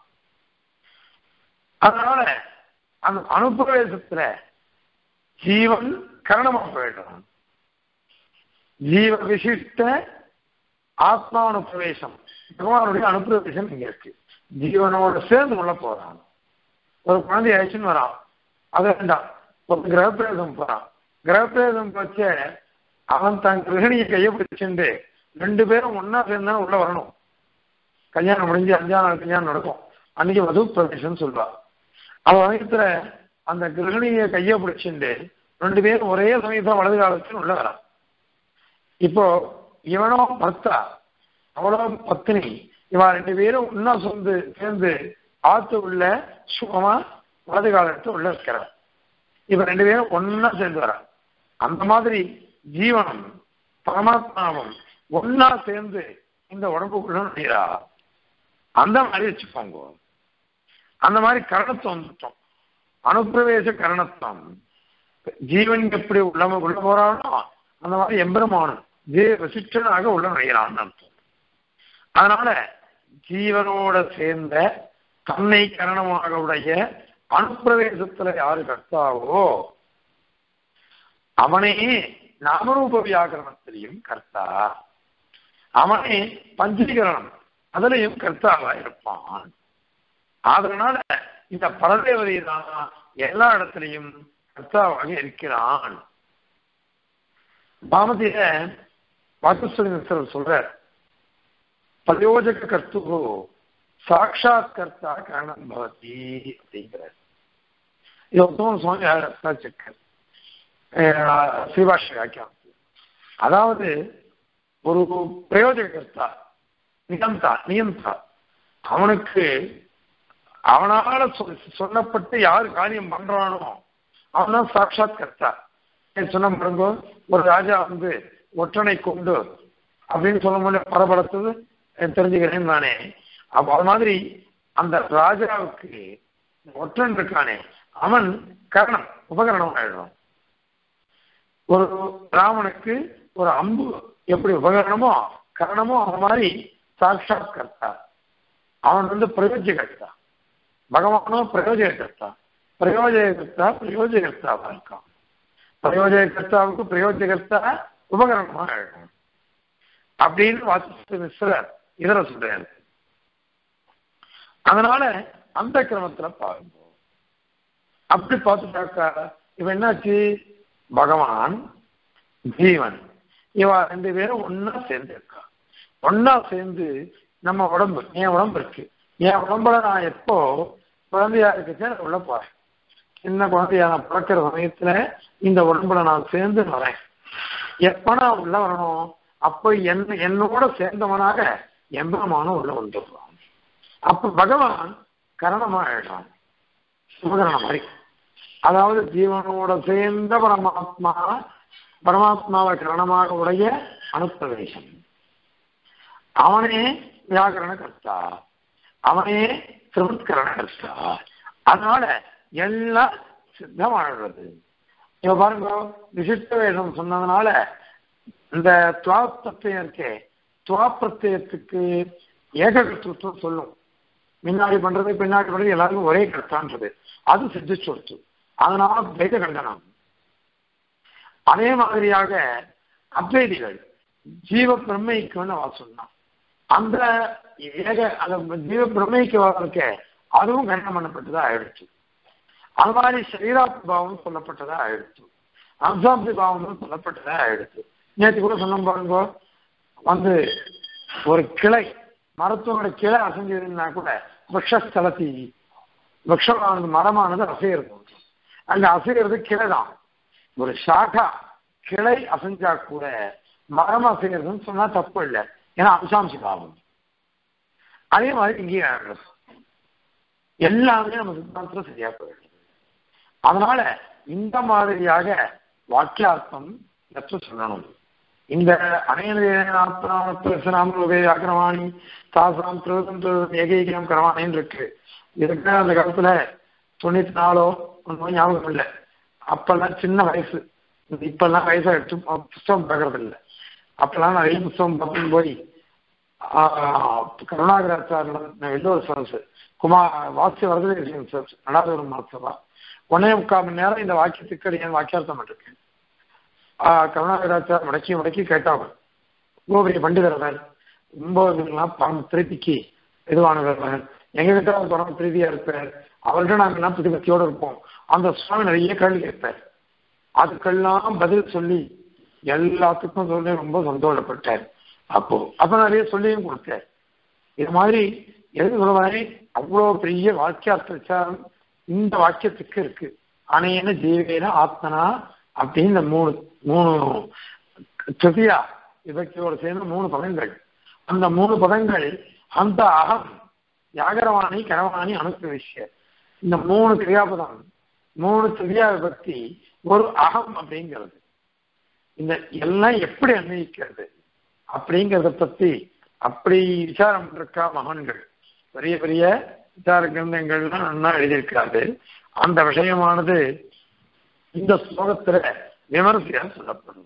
அதனால அந்த அனுப்பிரவேசத்துல ஜீவன் கரணமா போயிடுறான். ஜீவ விசிஷ்ட ஆத்மானுப்பிரவேசம், பகவானுடைய அனுப்பிரவேசம் இங்க இருக்கு. ஜீவனோட சேர்ந்து உள்ள போறான். ஒரு குழந்தை ஆயிடுச்சுன்னு வரான், அது வேண்டாம். ஒரு கிரகப்பிரவேசம் போறான், கிரகப்பிரவேசம் போச்ச அவன் தன் கிரகணியை கையை பிடிச்சுட்டு ரெண்டு பேரும் ஒன்னா சேர்ந்தா உள்ள வரணும். கல்யாணம் முடிஞ்சு அஞ்சாம் நாள் கல்யாணம் நடக்கும், அன்னைக்கு வது பிரவேசம் சொல்வா. அவன் வயசுல அந்த கிரகணியை கையை பிடிச்சுட்டு ரெண்டு பேரும் ஒரே சமயத்துல வலது காலத்தில் உள்ள வரான். இப்போ இவனோ பர்த்தா, அவளோ பத்னி, இவன் ரெண்டு பேரும் ஒன்னா சொந்து சேர்ந்து ஆத்து உள்ள சுகமா வலது காலத்து உள்ள இருக்கிறான். இவன் ரெண்டு பேரும் ஒன்னா சேர்ந்து வரான். அந்த மாதிரி ஜீவனும் பரமாத்மாவும் ஒன்னா சேர்ந்து இந்த உடம்புக்குள்ள நுழைகிறா. அந்த மாதிரி வச்சுக்கோங்க. அந்த மாதிரி கரணத்துவம் வந்துட்டோம். அனுப்பிரவேச கரணத்துவம். ஜீவன் எப்படி உள்ள உள்ள போறானோ அந்த மாதிரி எம்பெருமானும் ஜீவ விசிஷ்டனாக உள்ள நுழைகிறான்னு அர்த்தம். அதனால ஜீவனோட சேர்ந்த தன்னை கரணமாக உடைய அனுப்பிரவேசத்துல யாரு கர்த்தாவோ அவனே நாமரூப வியாகரணத்திலையும் கர்த்தா, அவனே பஞ்சீகரணம் அதுலயும் கர்த்தாவா இருப்பான். அதனால இந்த பரதேவதை தான் எல்லா இடத்திலையும் கர்த்தாவாக இருக்கிறான். பாமதியில வாக்குஸ்வரர் சொல்றார், பிரயோஜக கர்த்துகோ சாட்சாத் கர்த்தா கரணம் பவதி அப்படிங்கிறார். இது உத்தம சுவாமி ஸ்ரீபாஷ வாக்கியம். அதாவது ஒரு பிரயோஜக கர்த்தா நியந்தா நியந்தா அவனுக்கு அவனால சொல்லப்பட்டு யாரு காரியம் பண்றானோ அவன்தான் சாட்சாத் கர்த்தா. சொன்ன பாருங்க, ஒரு ராஜா வந்து ஒற்றனை கொண்டு அப்படின்னு சொல்ல முடியல பரபரத்தது தெரிஞ்சுக்கிறேன் நானே. அப்ப அது மாதிரி அந்த ராஜாவுக்கு ஒற்றன் இருக்கானே அவன் கரணம் உபகரணம் ஆயிடுறான். ஒரு ராமனுக்கு ஒரு அம்பு எப்படி உபகரணமோ கரணமோ அந்த மாதிரி சாட்சாத் கர்த்தா. அவன் வந்து பிரயோஜக கர்த்தா. பகவானோ பிரயோஜக கர்த்தா. பிரயோஜக கர்த்தா பிரயோஜக கர்த்தாவா இருக்கான். பிரயோஜக கர்த்தாவுக்கு பிரயோஜக கர்த்தா உபகரணமா ஆயிடும் அப்படின்னு வாசிஷ்ட மிஸ்ரர் இதர சொல்றாரு. அதனால அந்த கிரமத்துல பாருங்க. அப்படி பார்த்துட்டாக்கா இவன் என்னாச்சு, பகவான் ஜீவன் இவ ரெண்டு பேரும் ஒன்னா சேர்ந்து இருக்கா. ஒன்னா சேர்ந்து நம்ம உடம்பு, என் உடம்பு இருக்கு, என் உடம்புல நான் எப்போ குழந்தையா இருக்குச்சு உள்ள போறேன். சின்ன குழந்தையா நான் பிறக்கிற சமயத்துல இந்த உடம்புல நான் சேர்ந்து வரேன். எப்ப நான் உள்ள வரணும் அப்போ என்ன என்னோட சேர்ந்தவனாக எம்பெருமானும் உள்ள வந்துடுறான். அப்ப பகவான் கரணமா ஆயிடுறான், உபகரணம் மாதிரி. அதாவது ஜீவனோட சேர்ந்த பரமாத்மா பரமாத்மாவை கரணமாக உடைய அனுப்பிரவேசம். அவனே வியாகரண கர்த்தா, அவனே திருமத்கரண கர்த்தா. அதனால எல்லாம் சித்தமானது. இப்ப பாருங்க, விசிஷ்ட வேஷம் சொன்னதுனால இந்த துவா பிரத்யம் இருக்கே, துவா பிரத்யத்துக்கு ஏக கர்த்தத்துவம் சொல்லும். முன்னாடி பண்றது பின்னாடி பண்றது எல்லாருக்கும் ஒரே கர்த்தான்றது அது சித்திச்சு கொடுத்து. அதனால துவைத கண்டனம். அதே மாதிரியாக அத்வைதிகள் ஜீவ பிரம்மைக்குன்னு அவ சொன்னான். அந்த ஏக அந்த ஜீவ பிரம்மைக்கு இருக்க அதுவும் கண்டனம் பண்ணப்பட்டதா ஆயிடுச்சு. அது மாதிரி சரீராத்ம பாவம் சொல்லப்பட்டதா ஆயிடுச்சு, அம்சாப்தி பாவம் சொல்லப்பட்டதா ஆயிடுச்சு. நேற்று கூட சொன்ன பாருங்க, வந்து ஒரு கிளை மரத்தோட கிளை அசைஞ்சதுன்னா கூட விரக்ஷலத்தி விரக்ஷமானது மரமானது அசைகிறது. அங்க அசைகிறது கிளை தான். ஒரு சாகா கிளை அசைஞ்சா கூட மரம் அசைகிறதுன்னு சொன்னா தப்பு இல்லை, ஏன்னா அம்சாம்சி பாவம். அதே மாதிரி இங்கேயும் எல்லாமே நம்ம சித்தாந்தத்துல சரியா போயிடுது. அதனால இந்த மாதிரியாக வாக்கியார்த்தம் எத்த சொல்லணும். இந்த அனைவராமி தாசாம் திருவதம் ஏகீகம் கரவானின்னு இருக்கு. இதுக்கு அந்த காலத்துல தொண்ணூத்தி நாலோ ஒன்றும் ஞாபகம் இல்லை. அப்பெல்லாம் சின்ன வயசு, இப்பெல்லாம் வயசா எடுத்து புஸ்தகம் பார்க்கறது இல்லை. அப்பெல்லாம் நிறைய புஸ்தகம் பார்த்து போய் கருணாகராச்சாரிய எல்லோரு சர்ஸ் குமார் வாசிய வரதேசன் சர்ஸ் நடாதூர் மாசவா ஒன்னே முக்கால் மணி நேரம் இந்த வாக்கியத்துக்கு அடியான வாக்கியார்த்தம் இருக்கு. கருணாகராச்சார் முடக்கி முடக்கி கேட்டாங்க. கோபுரிய பண்டிதர் ஒன்பதுலாம் பரம திருப்திக்கு இதுவானவர், எங்க கிட்ட அவர் பரம திருப்தியா இருப்பார், அவர்கிட்ட நாங்கள் எல்லாம் பிரதிபத்தியோடு இருப்போம். அந்த சுவாமி நிறைய கேள்வி கேட்பார். அதுக்கெல்லாம் பதில் சொல்லி எல்லாத்துக்கும் சொல்லி ரொம்ப சந்தோஷப்பட்டார். அப்போ அப்ப நிறைய சொல்லியும் கொடுத்தார். இது மாதிரி எது சொல்லுவாரு, அவ்வளோ பெரிய வாக்கியார்த்த விசாரம் இந்த வாக்கியத்துக்கு இருக்கு. அணையன ஜீவேன ஆத்மனா அப்படின்னு இந்த மூணு மூணு திருதியா விபக்தியோடு சேர்ந்து மூணு பதங்கள். அந்த மூணு பதங்கள் அந்த அகம் யாகரவாணி கரவாணி அனுப்பிவிஷ்ய இந்த மூணு கிரியாபதம் மூணு திருதியா விபக்தி ஒரு அகம் அப்படிங்கிறது. இந்த எல்லாம் எப்படி அன்வயிக்கிறது அப்படிங்கிறத பத்தி அப்படி விசாரம் இருக்கா மகான்கள். பெரிய பெரிய விசார கிரந்தங்கள்லாம் நல்லா எழுதியிருக்காரு. அந்த விஷயமானது இந்த ஸ்லோகத்துல விமர்சையா சொல்லப்படுது.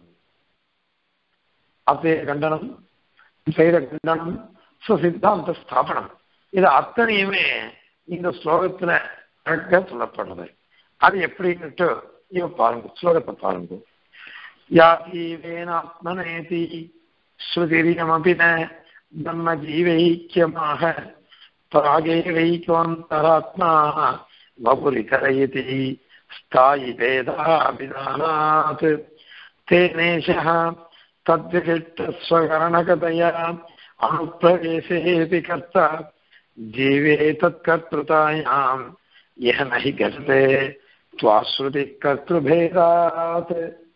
அத்தே கண்டனம் செய்த கண்டனம் சுசித்தாந்த ஸ்தாபனம் இது அத்தனையுமே இந்த ஸ்லோகத்துல கரெக்டா சொல்லப்படுது. அது எப்படின்னுட்டு இவ பாருங்க, ஸ்லோகத்தை பாருங்க. யாதீவேனாத்மனேதி ஸ்ருதிரியமபின பிரம்ம ஜீவைக்கியமாக பராகே வைக்கோந்தராத்மா வபுரிகரயதி ஸ்தாயி வேதாபிதானாத் தேனேஷः தத்விசிஷ்டஸ்வகரணகதயா அனுப்ரவேசேபி கர்த்தா ஜீவே தத்கர்த்ருதாயாம் யஹ நஹி கர்த்தே த்வாஸ்ருதி கர்த்ருபேதாத்.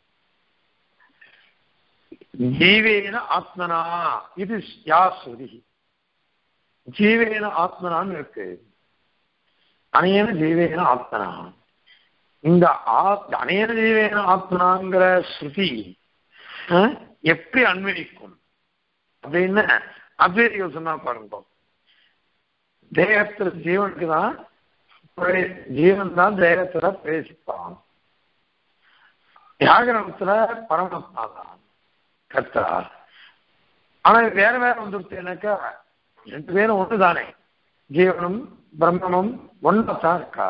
ஜீவேன ஆத்மனா இது யா ஸ்ருதி. ஜீவேன ஆத்மனான்னு இருக்கு. அனையன ஜீவேன ஆத்மனா. இந்த அனையன ஜீவேன ஆத்மனாங்கிற ஸ்ருதி எப்படி அன்வயிக்கும் அப்படின்னு அத்வைதிகள் சொன்னா பாருங்க. தேகத்துல ஜீவனுக்கு தான் ஜீவன் தான் தேகத்துல பிரவேசிப்பான். வியாகரணத்துல பரமாத்மா தான் கர்த்தா. ஆனா வேற வேற வந்துருச்சுனாக்கா ரெண்டு பேரும் ஒன்று தானே, ஜீவனும் பிரம்மனும் ஒன்றாத்தான் இருக்கா,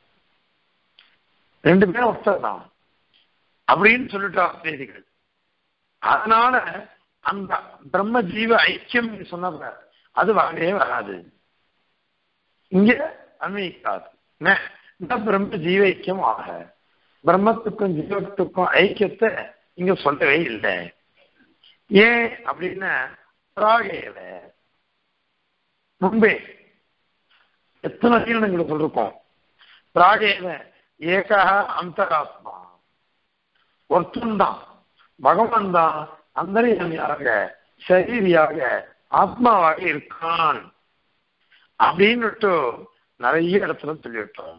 ரெண்டு பேரும் ஒருத்தர் தான் அப்படின்னு சொல்லிட்டா செய்திகள். அதனால அந்த பிரம்ம ஜீவ ஐக்கியம் சொன்ன அது வரவே வராது, இங்க அன்வயிக்காது. இந்த பிரம்ம ஜீவ ஐக்கியம் ஆக பிரம்மத்துக்கும் ஜீவத்துக்கும் ஐக்கியத்தை இங்க சொல்லவே இல்லை. ஏன் அப்படின்னா பிராகேல முன்பே எத்தனை சீலனங்களை சொல்லிருக்கோம். பிராகேல ஏகா அந்தராத்மா ஒருத்தன் தான், பகவான் தான் அந்தரியாமியாக சரீரியாக ஆத்மாவாக இருக்கான் அப்படின்னுட்டு நிறைய இடத்துல சொல்லிவிட்டோம்.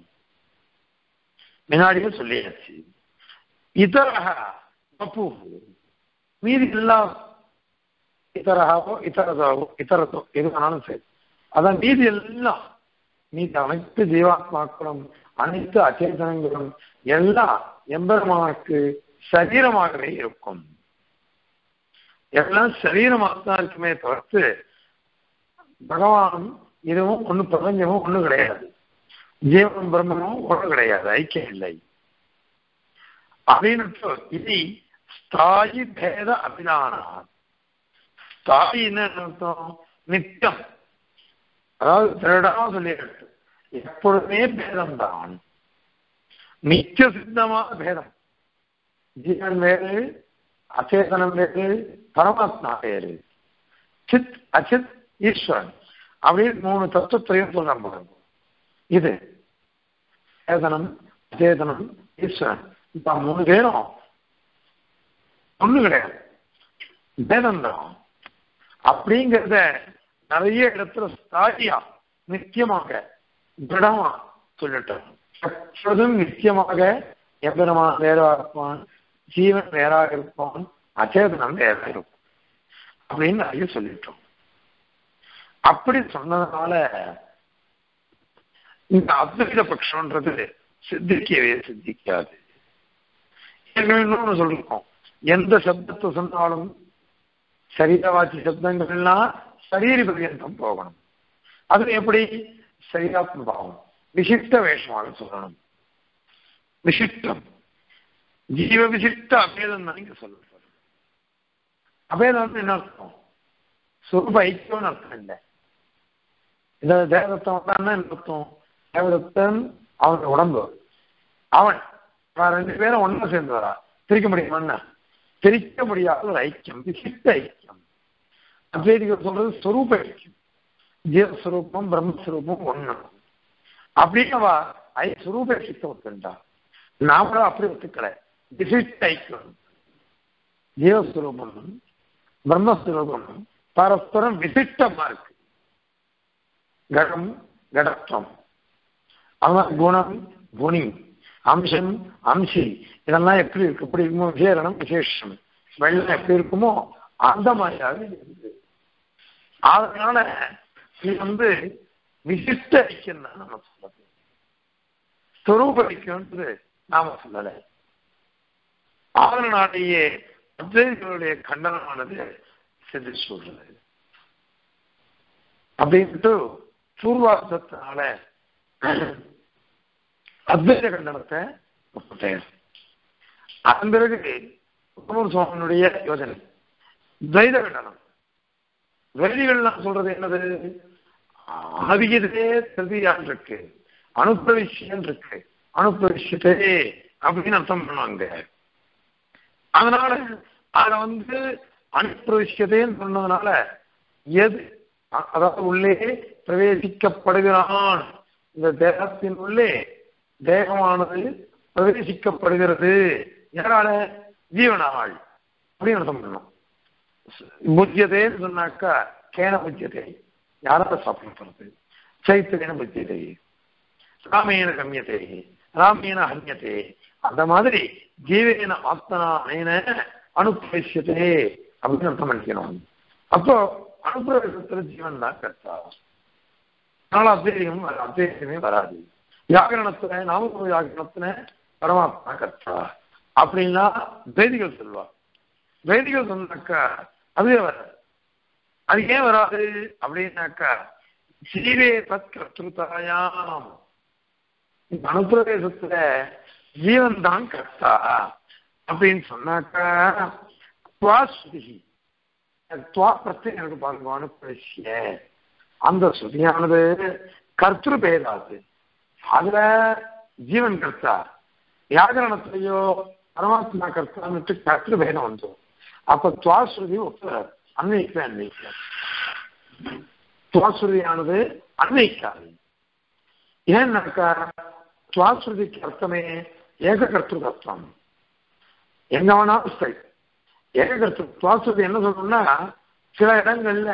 முன்னாடியே சொல்லியாச்சு. இதரக பப்பு மீதி எல்லாம் இதரகாவோ இதரதாவோ இதரதோ எது வேணாலும் சரி, அதான் மீதி எல்லாம் மீதி அனைத்து ஜீவாத்மாக்களும் அனைத்து அச்சேதனங்களும் எல்லாம் எம்பெருமானுக்கு சரீரமாகவே இருக்கும். எல்லாம் சரீரமாக தான் இருக்குமே தவிர்த்து பகவானும் இதுவும் ஒண்ணு பிரபஞ்சமும் ஒண்ணு கிடையாது, ஜீவனும் பிரம்மனும் ஒண்ணு கிடையாது, ஐக்கியம் இல்லை அப்படின்னு இது ஸ்தாயி பேத அபிதானா. ஸ்தாயின்னு அர்த்தம் நித்தியம், அதாவது திருடமா சொல்லியிருக்கு எப்பொழுதுமே பேதம்தான், நித்திய சித்தமான பேதம். ஜீவன் வேறு, அச்சேதனம் வேறு, பரமாத்மா வேறு, சித் அச்சித் ஈஸ்வரன் அப்படின்னு மூணு தத்துவத்தையும் சொல்றாங்க. இது சேதனம் அச்சேதனம் ஈஸ்வரன் இப்ப மூணு பேரும் ஒண்ணு கிடையாது, பேதம் தான் அப்படிங்கிறத நிறைய இடத்துல ஸ்தாயியா நித்தியமாக திடமா சொல்லிட்டோம். எப்பொழுதும் நித்தியமாக எம்பெருமான் வேறாக இருப்பான், ஜீவன் வேறாக இருப்பான், அச்சேதனம் வேறாக இருக்கும் அப்படின்னு நிறைய சொல்லிட்டோம். அப்படி சொன்னதுனால இந்த அத்வைத பட்சம்ன்றது சித்திக்கவே சித்திக்காது. இன்னொன்னு சொல்லிருக்கோம், எந்த சப்தத்தை சொன்னாலும் சரீரவாச்சி சப்தங்கள் எல்லாம் சரீர பரியந்தம் போகணும். அது எப்படி? சரீராத்ம பாவம் விசிஷ்ட வேஷமாக சொல்லணும். விசிஷ்டம் ஜீவ விசிஷ்ட அபேதம் தான் இங்க சொல்ல. அபேதம் வந்து என்ன அர்த்தம்? சொரூப ஐக்கியம்னு அர்த்தம் இல்லை. இந்த தேவதத்தம் வந்தான்னா என்ன அர்த்தம்? தேவதத்தன் அவனுடைய உடம்பு, அவன் ரெண்டு பேரும் ஒன்னா சேர்ந்து வரா, பிரிக்க முடியுமா? பிரிக்க முடியாத ஒரு ஐக்கியம், விசிஷ்ட ஐக்கியம். அத்வைதிகள் சொல்றது சொரூப ஐக்கியம். ஜீவஸ்வரூபம் பிரம்மஸ்வரூபம் ஒண்ணு அப்படின்னவா ஐ சுரூப ஐக்கியத்தை ஒத்துண்டா. நாமளும் அப்படி ஒத்துக்கல. விசிஷ்ட ஐக்கியம், ஜீவஸ்வரூபம் பிரம்மஸ்வரூபம் பரஸ்பரம் விசிஷ்டமா இருக்கு. கடம் கடத்துவம், அவன் குணம் குணி, அம்சம் அம்சி, இதெல்லாம் எப்படி இருக்கு? எப்படி இருக்குமோ விசேஷம் விசேஷம், வெள்ளம் எப்படி இருக்குமோ அந்த மாதிரியாக இருக்கு. அதனால இது வந்து விசிஷ்ட ஐக்கியம் தான் நம்ம சொல்றது. சொரூப ஐக்கியம்ன்றது நாம சொல்லலை. அதனாலேயே அத்வைதிகளுடைய கண்டனமானது செஞ்சு சொல்றது. அப்படின்ட்டு பூர்வார்த்தத்தினால அத்வைத கண்டனத்தை ஒப்புட்டேன். அதன் பிறகு சுவாமியுடைய யோஜனை துவைத கண்டனம். துவைதிகள்லாம் சொல்றது என்னது? ஆதியதே திருதியான் இருக்கு, அனுப்பிரவிஷயம் இருக்கு, அனுப்பிரவிஷத்தே அப்படின்னு அர்த்தம் பண்ணுவாங்க. அதனால அத வந்து அனுப்பிரவிஷத்தேன்னு சொன்னதுனால எது அதாவது உள்ளே பிரவேசிக்கப்படுகிறான், இந்த தேகத்தின் உள்ளே தேகமானது பிரவேசிக்கப்படுகிறது யாரால? ஜீவனால் அப்படின்னு அர்த்தம் பண்ணணும். புத்தியதேன்னு சொன்னாக்கா கேன புத்தியதே, யாரால சாப்பிடப்படுறது? சைத்திரேன புத்தியதே, ராமேன கம்யத்தே, ராமேன ஹன்யத்தே. அந்த மாதிரி ஜீவேன ஆத்மனான அனுப்பிரவேசியத்தே அப்படின்னு அர்த்தம் பண்ணிக்கணும். அப்போ அனுப்பிரவேசத்துல ஜீவன் தான் கர்த்தா. அதனால அத்வைதம் அத்வைதமே வராது. வியாகரணத்துல நாம வியாகரணத்துல பரமாத்மா கர்த்தா அப்படின்னா வேதிகள் சொல்வா. வேதிகள் சொன்னாக்கா அதுவே வராது. அது ஏன் வராது அப்படின்னாக்கா ஜீவே தத் கர்த்தாயாம், அனுப்பிரவேசத்துல ஜீவன் தான் கர்த்தா அப்படின்னு சொன்னாக்கா துவாஸ்ருதி துவா பிரத்யம் எனக்கு பாருங்க. அனுப்பிரவேசிய அந்த ஸ்ருதியானது கர்த்திரு பேராது. அதுல ஜீவன் கர்த்தா, வியாகரணத்திலேயோ பரமாத்மா கர்த்தான்னுட்டு கர்த்திரு பேதம் வந்துடும். அப்ப துவாஸ்ருதி ஒத்துறாரு, அன்வைக்க அன்வைக்க துவாஸ்ருதியானது அன்வைக்காது. ஏன்னாக்கா துவாஸ்ருதிக்கு அர்த்தமே ஏக கர்த்திரு கர்த்தம். எங்க வேணாலும் சரி ஏக கர்த்திரு. துவாஸ்ருதி என்ன சொல்லணும்னா சில இடங்கள்ல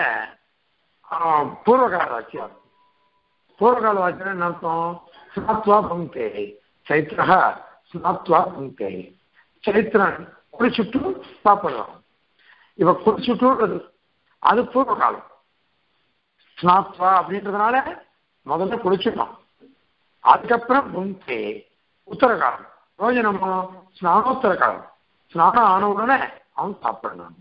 பூர்வகால வாக்கியம். பூர்வகால வாக்கியம் என்ன அர்த்தம்? ஸ்நாத்வா பங்கே சைத்ரா ஸ்நாத்வா பங்கே. சைத்திரன் குளிச்சுட்டு சாப்பிடலாம். இவ குளிச்சுட்டு அது பூர்வகாலம். ஸ்நாத்வா அப்படின்றதுனால முதல்ல குளிச்சுட்டோம், அதுக்கப்புறம் புங்கே உத்தரகாலம். ரோஜனமோ ஸ்நானோத்தர காலம், ஸ்நானம் ஆன உடனே அவன் சாப்பிடணும்.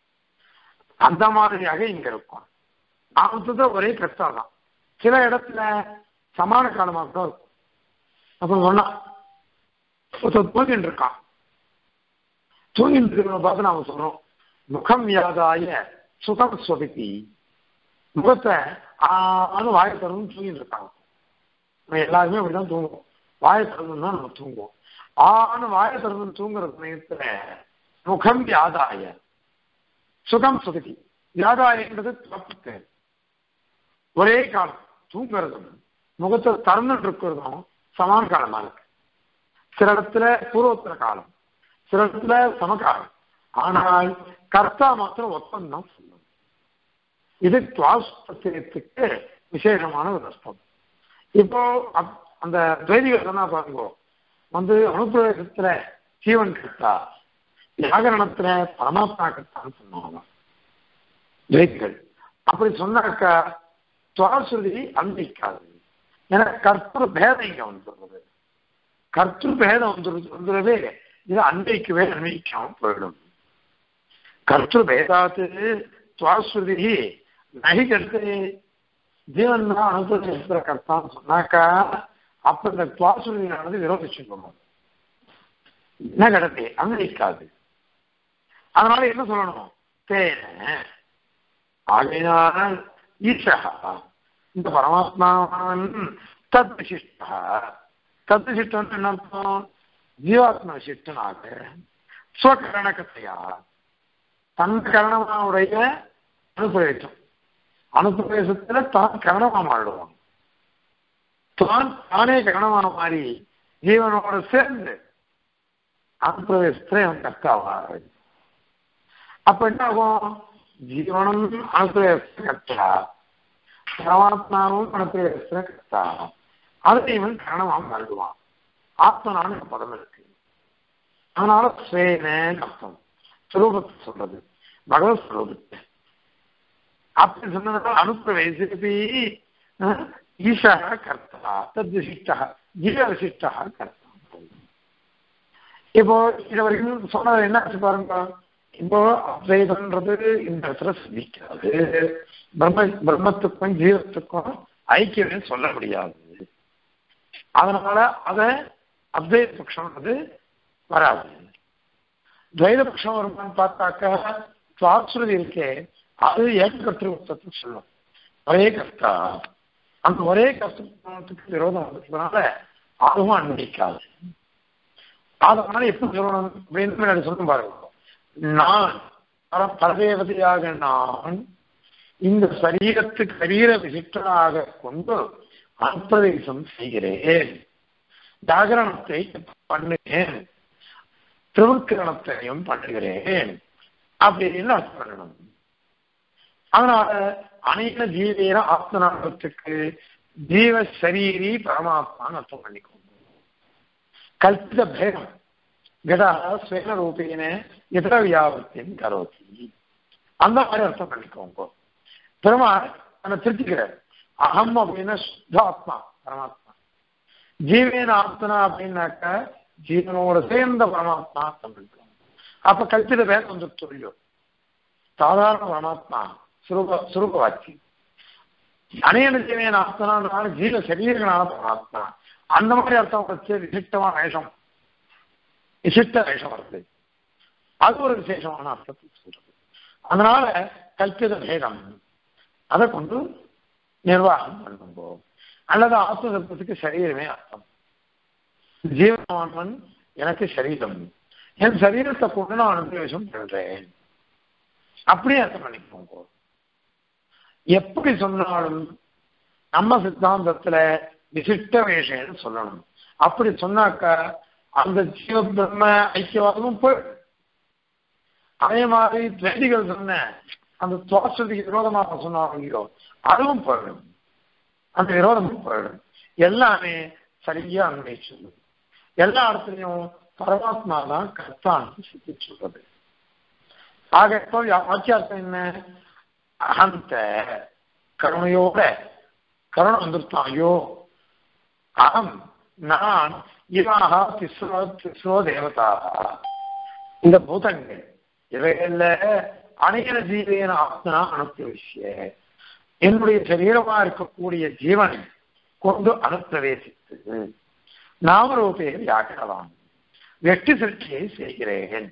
அந்த மாதிரியாக இங்க இருக்கும். ஆமத்துல ஒரே கஷ்டம் தான். சில இடத்துல சமான காலமாக தான் இருக்கும். அப்ப சொன்னா ஒருத்தர் தூங்கிட்டு இருக்கான். தூங்கிட்டு இருக்கிற பார்த்து நாம சொல்றோம் முகம் யாதாய சுகம் சொதுக்கி. முகத்தை ஆனு வாயை தரணும் தூங்கிட்டு இருக்காங்க. நம்ம எல்லாருமே அப்படிதான் தூங்குவோம். வாயை திறந்தோம்னா நம்ம தூங்குவோம். ஆனு வாயை திறந்து தூங்குற சமயத்துல முகம் யாதாய சுகம் சொதுக்கி. யாதாயன்றது தப்பு. ஒரே காலம் தூங்குறதும் முகத்தை திறந்துட்டு இருக்கிறதும் சமான காலமா இருக்கு. சில இடத்துல பூர்வோத்தர காலம், சில இடத்துல சமகாலம். ஆனால் கர்த்தா மாத்திரம் ஒப்பந்தம் சொல்லணும். இது துவாசத்துக்கு விசேஷமான ஒரு அர்த்தம். இப்போ அந்த துவைதிகள் என்ன பாருங்க, வந்து அனுப்பிரவேசத்துல ஜீவன் கர்த்தா, வியாகரணத்துல பரமாத்மா கர்த்தான்னு சொன்னாங்க துவைதிகள். அப்படி சொன்னாக்கா துவாசுதி அன்பிக்காது. ஏன்னா கர்த்தர் பேதம் இங்க வந்துடுறது. கர்த்தர் பேதம் வந்துரு வந்துடவே இது அன்றைக்குவே அன்வைக்காம போயிடும். கர்த்து பேதாத்து துவாஸ்ருதி நகி கருத்து ஜீவன் தான் அனுபவ கர்த்தான்னு சொன்னாக்கா அப்ப இந்த துவாஸ்ருதியானது விரோதிச்சுக்கணும். என்ன கடத்தை அன்வைக்காது. அதனால என்ன சொல்லணும்? தேன ஆகையினால் ஈஷா இந்த பரமாத்மாவன் தத் விசிஷ்டா. தத் விசிஷ்டன் என்ன அர்த்தம்? ஜீவாத்ம விசிஷ்டனாக ஸ்வகரணகத்தையா தன் கரணமாவுடைய அனுப்பிரவேசம் அனுப்பிரவேசத்துல தான் கரணமா மாறுவான். தான் தானே கரணமா மாறி ஜீவனோட சேர்ந்து அனுப்பிரவேசத்துல அவன் கர்த்தாவாக. அப்ப என்ன ஆகும்? ஜீவனும் அனுப்பிரவேச கர்த்தா, பரமாத்மாவும் அனுப்பிரவேச கர்த்தா. அதை இவன் கரணமா மாறிடுவான். ஆத்மனான பதம் இருக்கு. அதனால ஸ்வேனன்னு அர்த்தம். சுரூபத்தை சொல்றது பகவத் சுரூபத்தை அப்படி சொன்னதால் அனுப்பிரவேசி ஈஷா கர்த்தா தத் விசிஷ்டா ஜீவ விசிஷ்டா கர்த்தா. இப்போ இது வரைக்கும் சொன்னது என்ன ஆச்சு பாருங்க. இப்போ அத்வைதம்ன்றது இந்த இடத்துல சிந்திக்காது. பிரம்ம பிரம்மத்துக்கும் ஜீவத்துக்கும் ஐக்கியமே சொல்ல முடியாது. அதனால அதை அத்வைத பட்சம்ன்றது வராது. துவைத பட்சம் வருமானு பார்த்தாக்கா சுவாஸ்ருதி இருக்கே அது ஏக கர்த்திருவத்தை சொல்லும். ஒரே கர்த்தா அந்த ஒரே கர்த்தத்துக்கு விரோதம் இருக்கிறதுனால அதுவும் அன்வைக்காது. அதனால எப்படி சொல்லணும் அப்படின்னு சொல்லும் பாருங்க. நான் பரதேவதையாக நான் இந்த சரீரத்துக்கு சரீர விசிஷ்டனாக கொண்டு அனுப்பிரவேசம் செய்கிறேன். ஜாகரணத்தை பண்ணுகிறேன், திருவுக்கிரணத்தையும் பண்ணுகிறேன் அப்படின்னு அர்த்தம் பண்ணணும். அதனால அனைத்து ஜீவேன ஆத்மநாமத்துக்கு ஜீவ சரீரி பரமாத்மான்னு அர்த்தம் பண்ணிக்கோங்க. கல்பித பேதம் கதா ஸ்வேன ரூபேன இதர வியாபத்தின் கரோதி அந்த மாதிரி அர்த்தம் பண்ணிக்கோங்க. பெருமாள் நம்ம திருத்திக்கிறார். அகம் அப்படின்னா சுத்த ஆத்மா பரமாத்மா, ஜீவேன ஆத்மனா அப்படின்னாக்க ஜீவனோட சேர்ந்த பரமாத்மா அர்த்தம் பண்ணிக்கோங்க. அப்ப கல்பித பேதம் வந்து சொல்லியும் சாதாரண பரமாத்மா சுரூப சுரூப வாட்சி அநேக ஜீவன ஆத்மனான ஜீவ சரீரங்களான பரமாத்மா அந்த மாதிரி அர்த்தம் வச்சு விசிஷ்டமான வேஷம் விசிஷ்ட வேஷம் வருது. அது ஒரு விசேஷமான அர்த்தத்தை சொல்றது. அதனால கல்பித பேதம் அதை கொண்டு நிர்வாகம் பண்ணும்போ அல்லது ஆத்மதத்துக்கு சரீரமே அர்த்தம். ஜீவனவான்மன் எனக்கு சரீரம், என் சரீரத்தை கொண்டு நான் அனுப்பிவேஷம் பண்றேன் அப்படியே அர்த்தம் பண்ணிக்கோங்க. எப்படி சொன்னாலும் நம்ம சித்தாந்தத்துல விசிஷ்ட வேஷம்னு சொல்லணும். அப்படி சொன்னாக்கா அந்த ஜீவ பிரம்ம ஐக்கியவாதமும் போயிடும். அதே மாதிரி துவைதிகள் சொன்ன அந்த துவாசத்துக்கு விரோதமாக சொன்னாங்களோ அதுவும் போயிடும், அந்த விரோதமும் போயிடும். எல்லாமே சரியா அன்வைச்சு எல்லா இடத்துலையும் பரமாத்மா தான் கர்த்தான்னு சொல்லி சொல்றது. ஆக இப்போ வாக்கியார்த்தம் என்ன? அந்த கருணையோட கருணை வந்துருத்தான். ஐயோ அகம் நான் இவாக திஸ்ரோ திஸ்ரோ தேவதாக இந்த பூதங்கள் இவைகள்ல அநேக ஜீவேன ஆத்மனா அனுப்பிய என்னுடைய சரீரமா இருக்கக்கூடிய ஜீவனை கொண்டு அனுப்பிரவேசித்து நாமரூபே வியாக்கிரவான் வெற்றி சிருஷ்டியை செய்கிறேன்.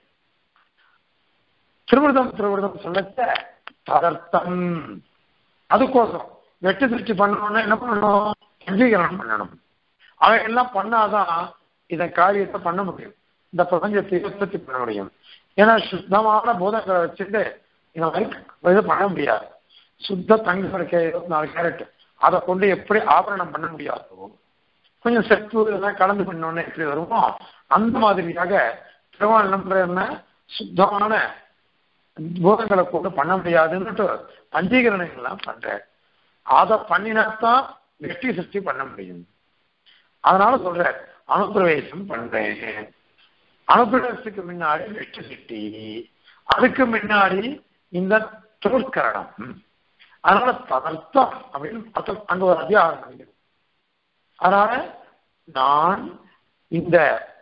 திருவிருதம் திருவிருதம் சொல்லத்த ததர்த்தம். அதுக்கோசம் வெற்றி சிருஷ்டி பண்ணணும்னா என்ன பண்ணணும்? பஞ்சீகரணம் பண்ணணும். அவன் எல்லாம் பண்ணாதான் இந்த காரியத்தை பண்ண முடியும், இந்த பிரபஞ்சத்தை உற்பத்தி பண்ண முடியும். ஏன்னா சுத்தமான பூதங்களை வச்சுட்டு இந்த மாதிரி இது பண்ண முடியாது. சுத்த தங்கம் இருக்க இருபத்தி நாலு கேரட் அதை கொண்டு எப்படி ஆபரணம் பண்ண முடியாதோ, கொஞ்சம் செப்பு இதெல்லாம் கலந்து பண்ணோன்னு எப்படி வருமோ அந்த மாதிரியாக திருவாரூர் என்ன சுத்தமான பூதங்களை கொண்டு பண்ண முடியாதுன்னுட்டு பஞ்சீகரணங்கள்லாம் பண்றேன். அதை பண்ணினாத்தான் வெற்றி சக்தி பண்ண முடியும். அதனால சொல்ற அனுப்பிரவேசம் பண்றேன். அனுப்பிரவேசத்துக்கு முன்னாடி வெற்றி சக்தி, அதுக்கு முன்னாடி இந்த தொழிற்கரணம். அதனால ததர்த்தம் அப்படின்னு அங்க ஒரு அத்தியாகம். அதனால நான் இந்த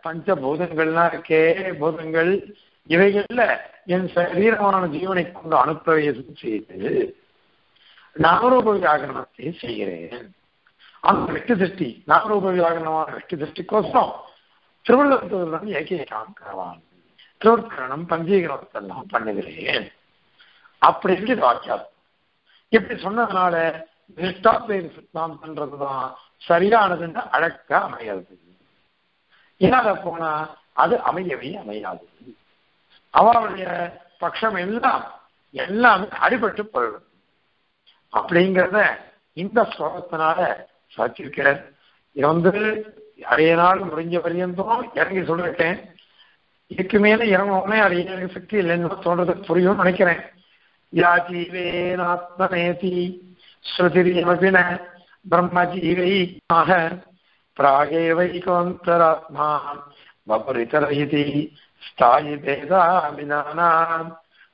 பஞ்சபூதங்கள்லாம் இருக்கே பூதங்கள் இவைகள்ல என் சரீரமான ஜீவனை கொண்டு அனுப்பிரவேசம் செய்து நாமரூப வியாகரணத்தை செய்கிறேன். அந்த வெற்றி திருஷ்டி நாமரூப வியாகரணமான வெற்றி திருஷ்டிக்கோசம் திருவள்ளுவர் ஏகேகாம் கரவான் திருவற்கரணம் பஞ்சீகரணத்தெல்லாம் பண்ணுகிறேன் அப்படின்னு வாக்கியம். இப்படி சொன்னதுனால நிஷ்டாத்வைத சித்தாந்தன்றதுதான் சரியானதுன்னு அழக்க அமையாது. இல்லாத போனா அது அமையவே அமையாது. அவருடைய பட்சம் எல்லாம் எல்லாமே அடிபட்டு போயிடும் அப்படிங்கிறத இந்த ஸ்லோகத்தினால சாட்சியிருக்கிறார். இது வந்து அடைய நாள் முடிஞ்ச பரியந்தம் இறங்கி சொல்லிருக்கேன். இதுக்கு மேல இறங்கவுமே அடைய சக்தி இல்லைன்னு சொல்றது புரியும் நினைக்கிறேன். யா ஜீவேனாத்மநேதி ஸ்ருதிரியமபின பிரம்மஜீவைமாக பிராகேவைகாந்தராத்மா வபரிதரஹிதி ஸ்தாயி பேதாபிதானாம்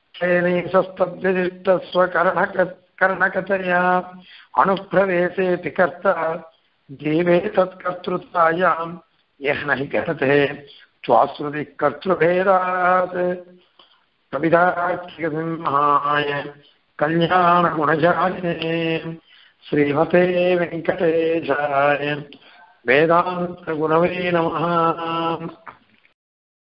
கரணக கரணகதயா அனுப்பிரவேசேபி கர்த்தா ஜீவே தத்கர்த்ருதாயாம் யஹ்னஹி கததே த்வாஸ்ருதி கர்த்ருபேதாத் கவிதாக்கியசிம்ஹாய கல்யாண குணஜாலினே ஸ்ரீமதே வெங்கடேஷாய வேதாந்த குணவே நமஹ.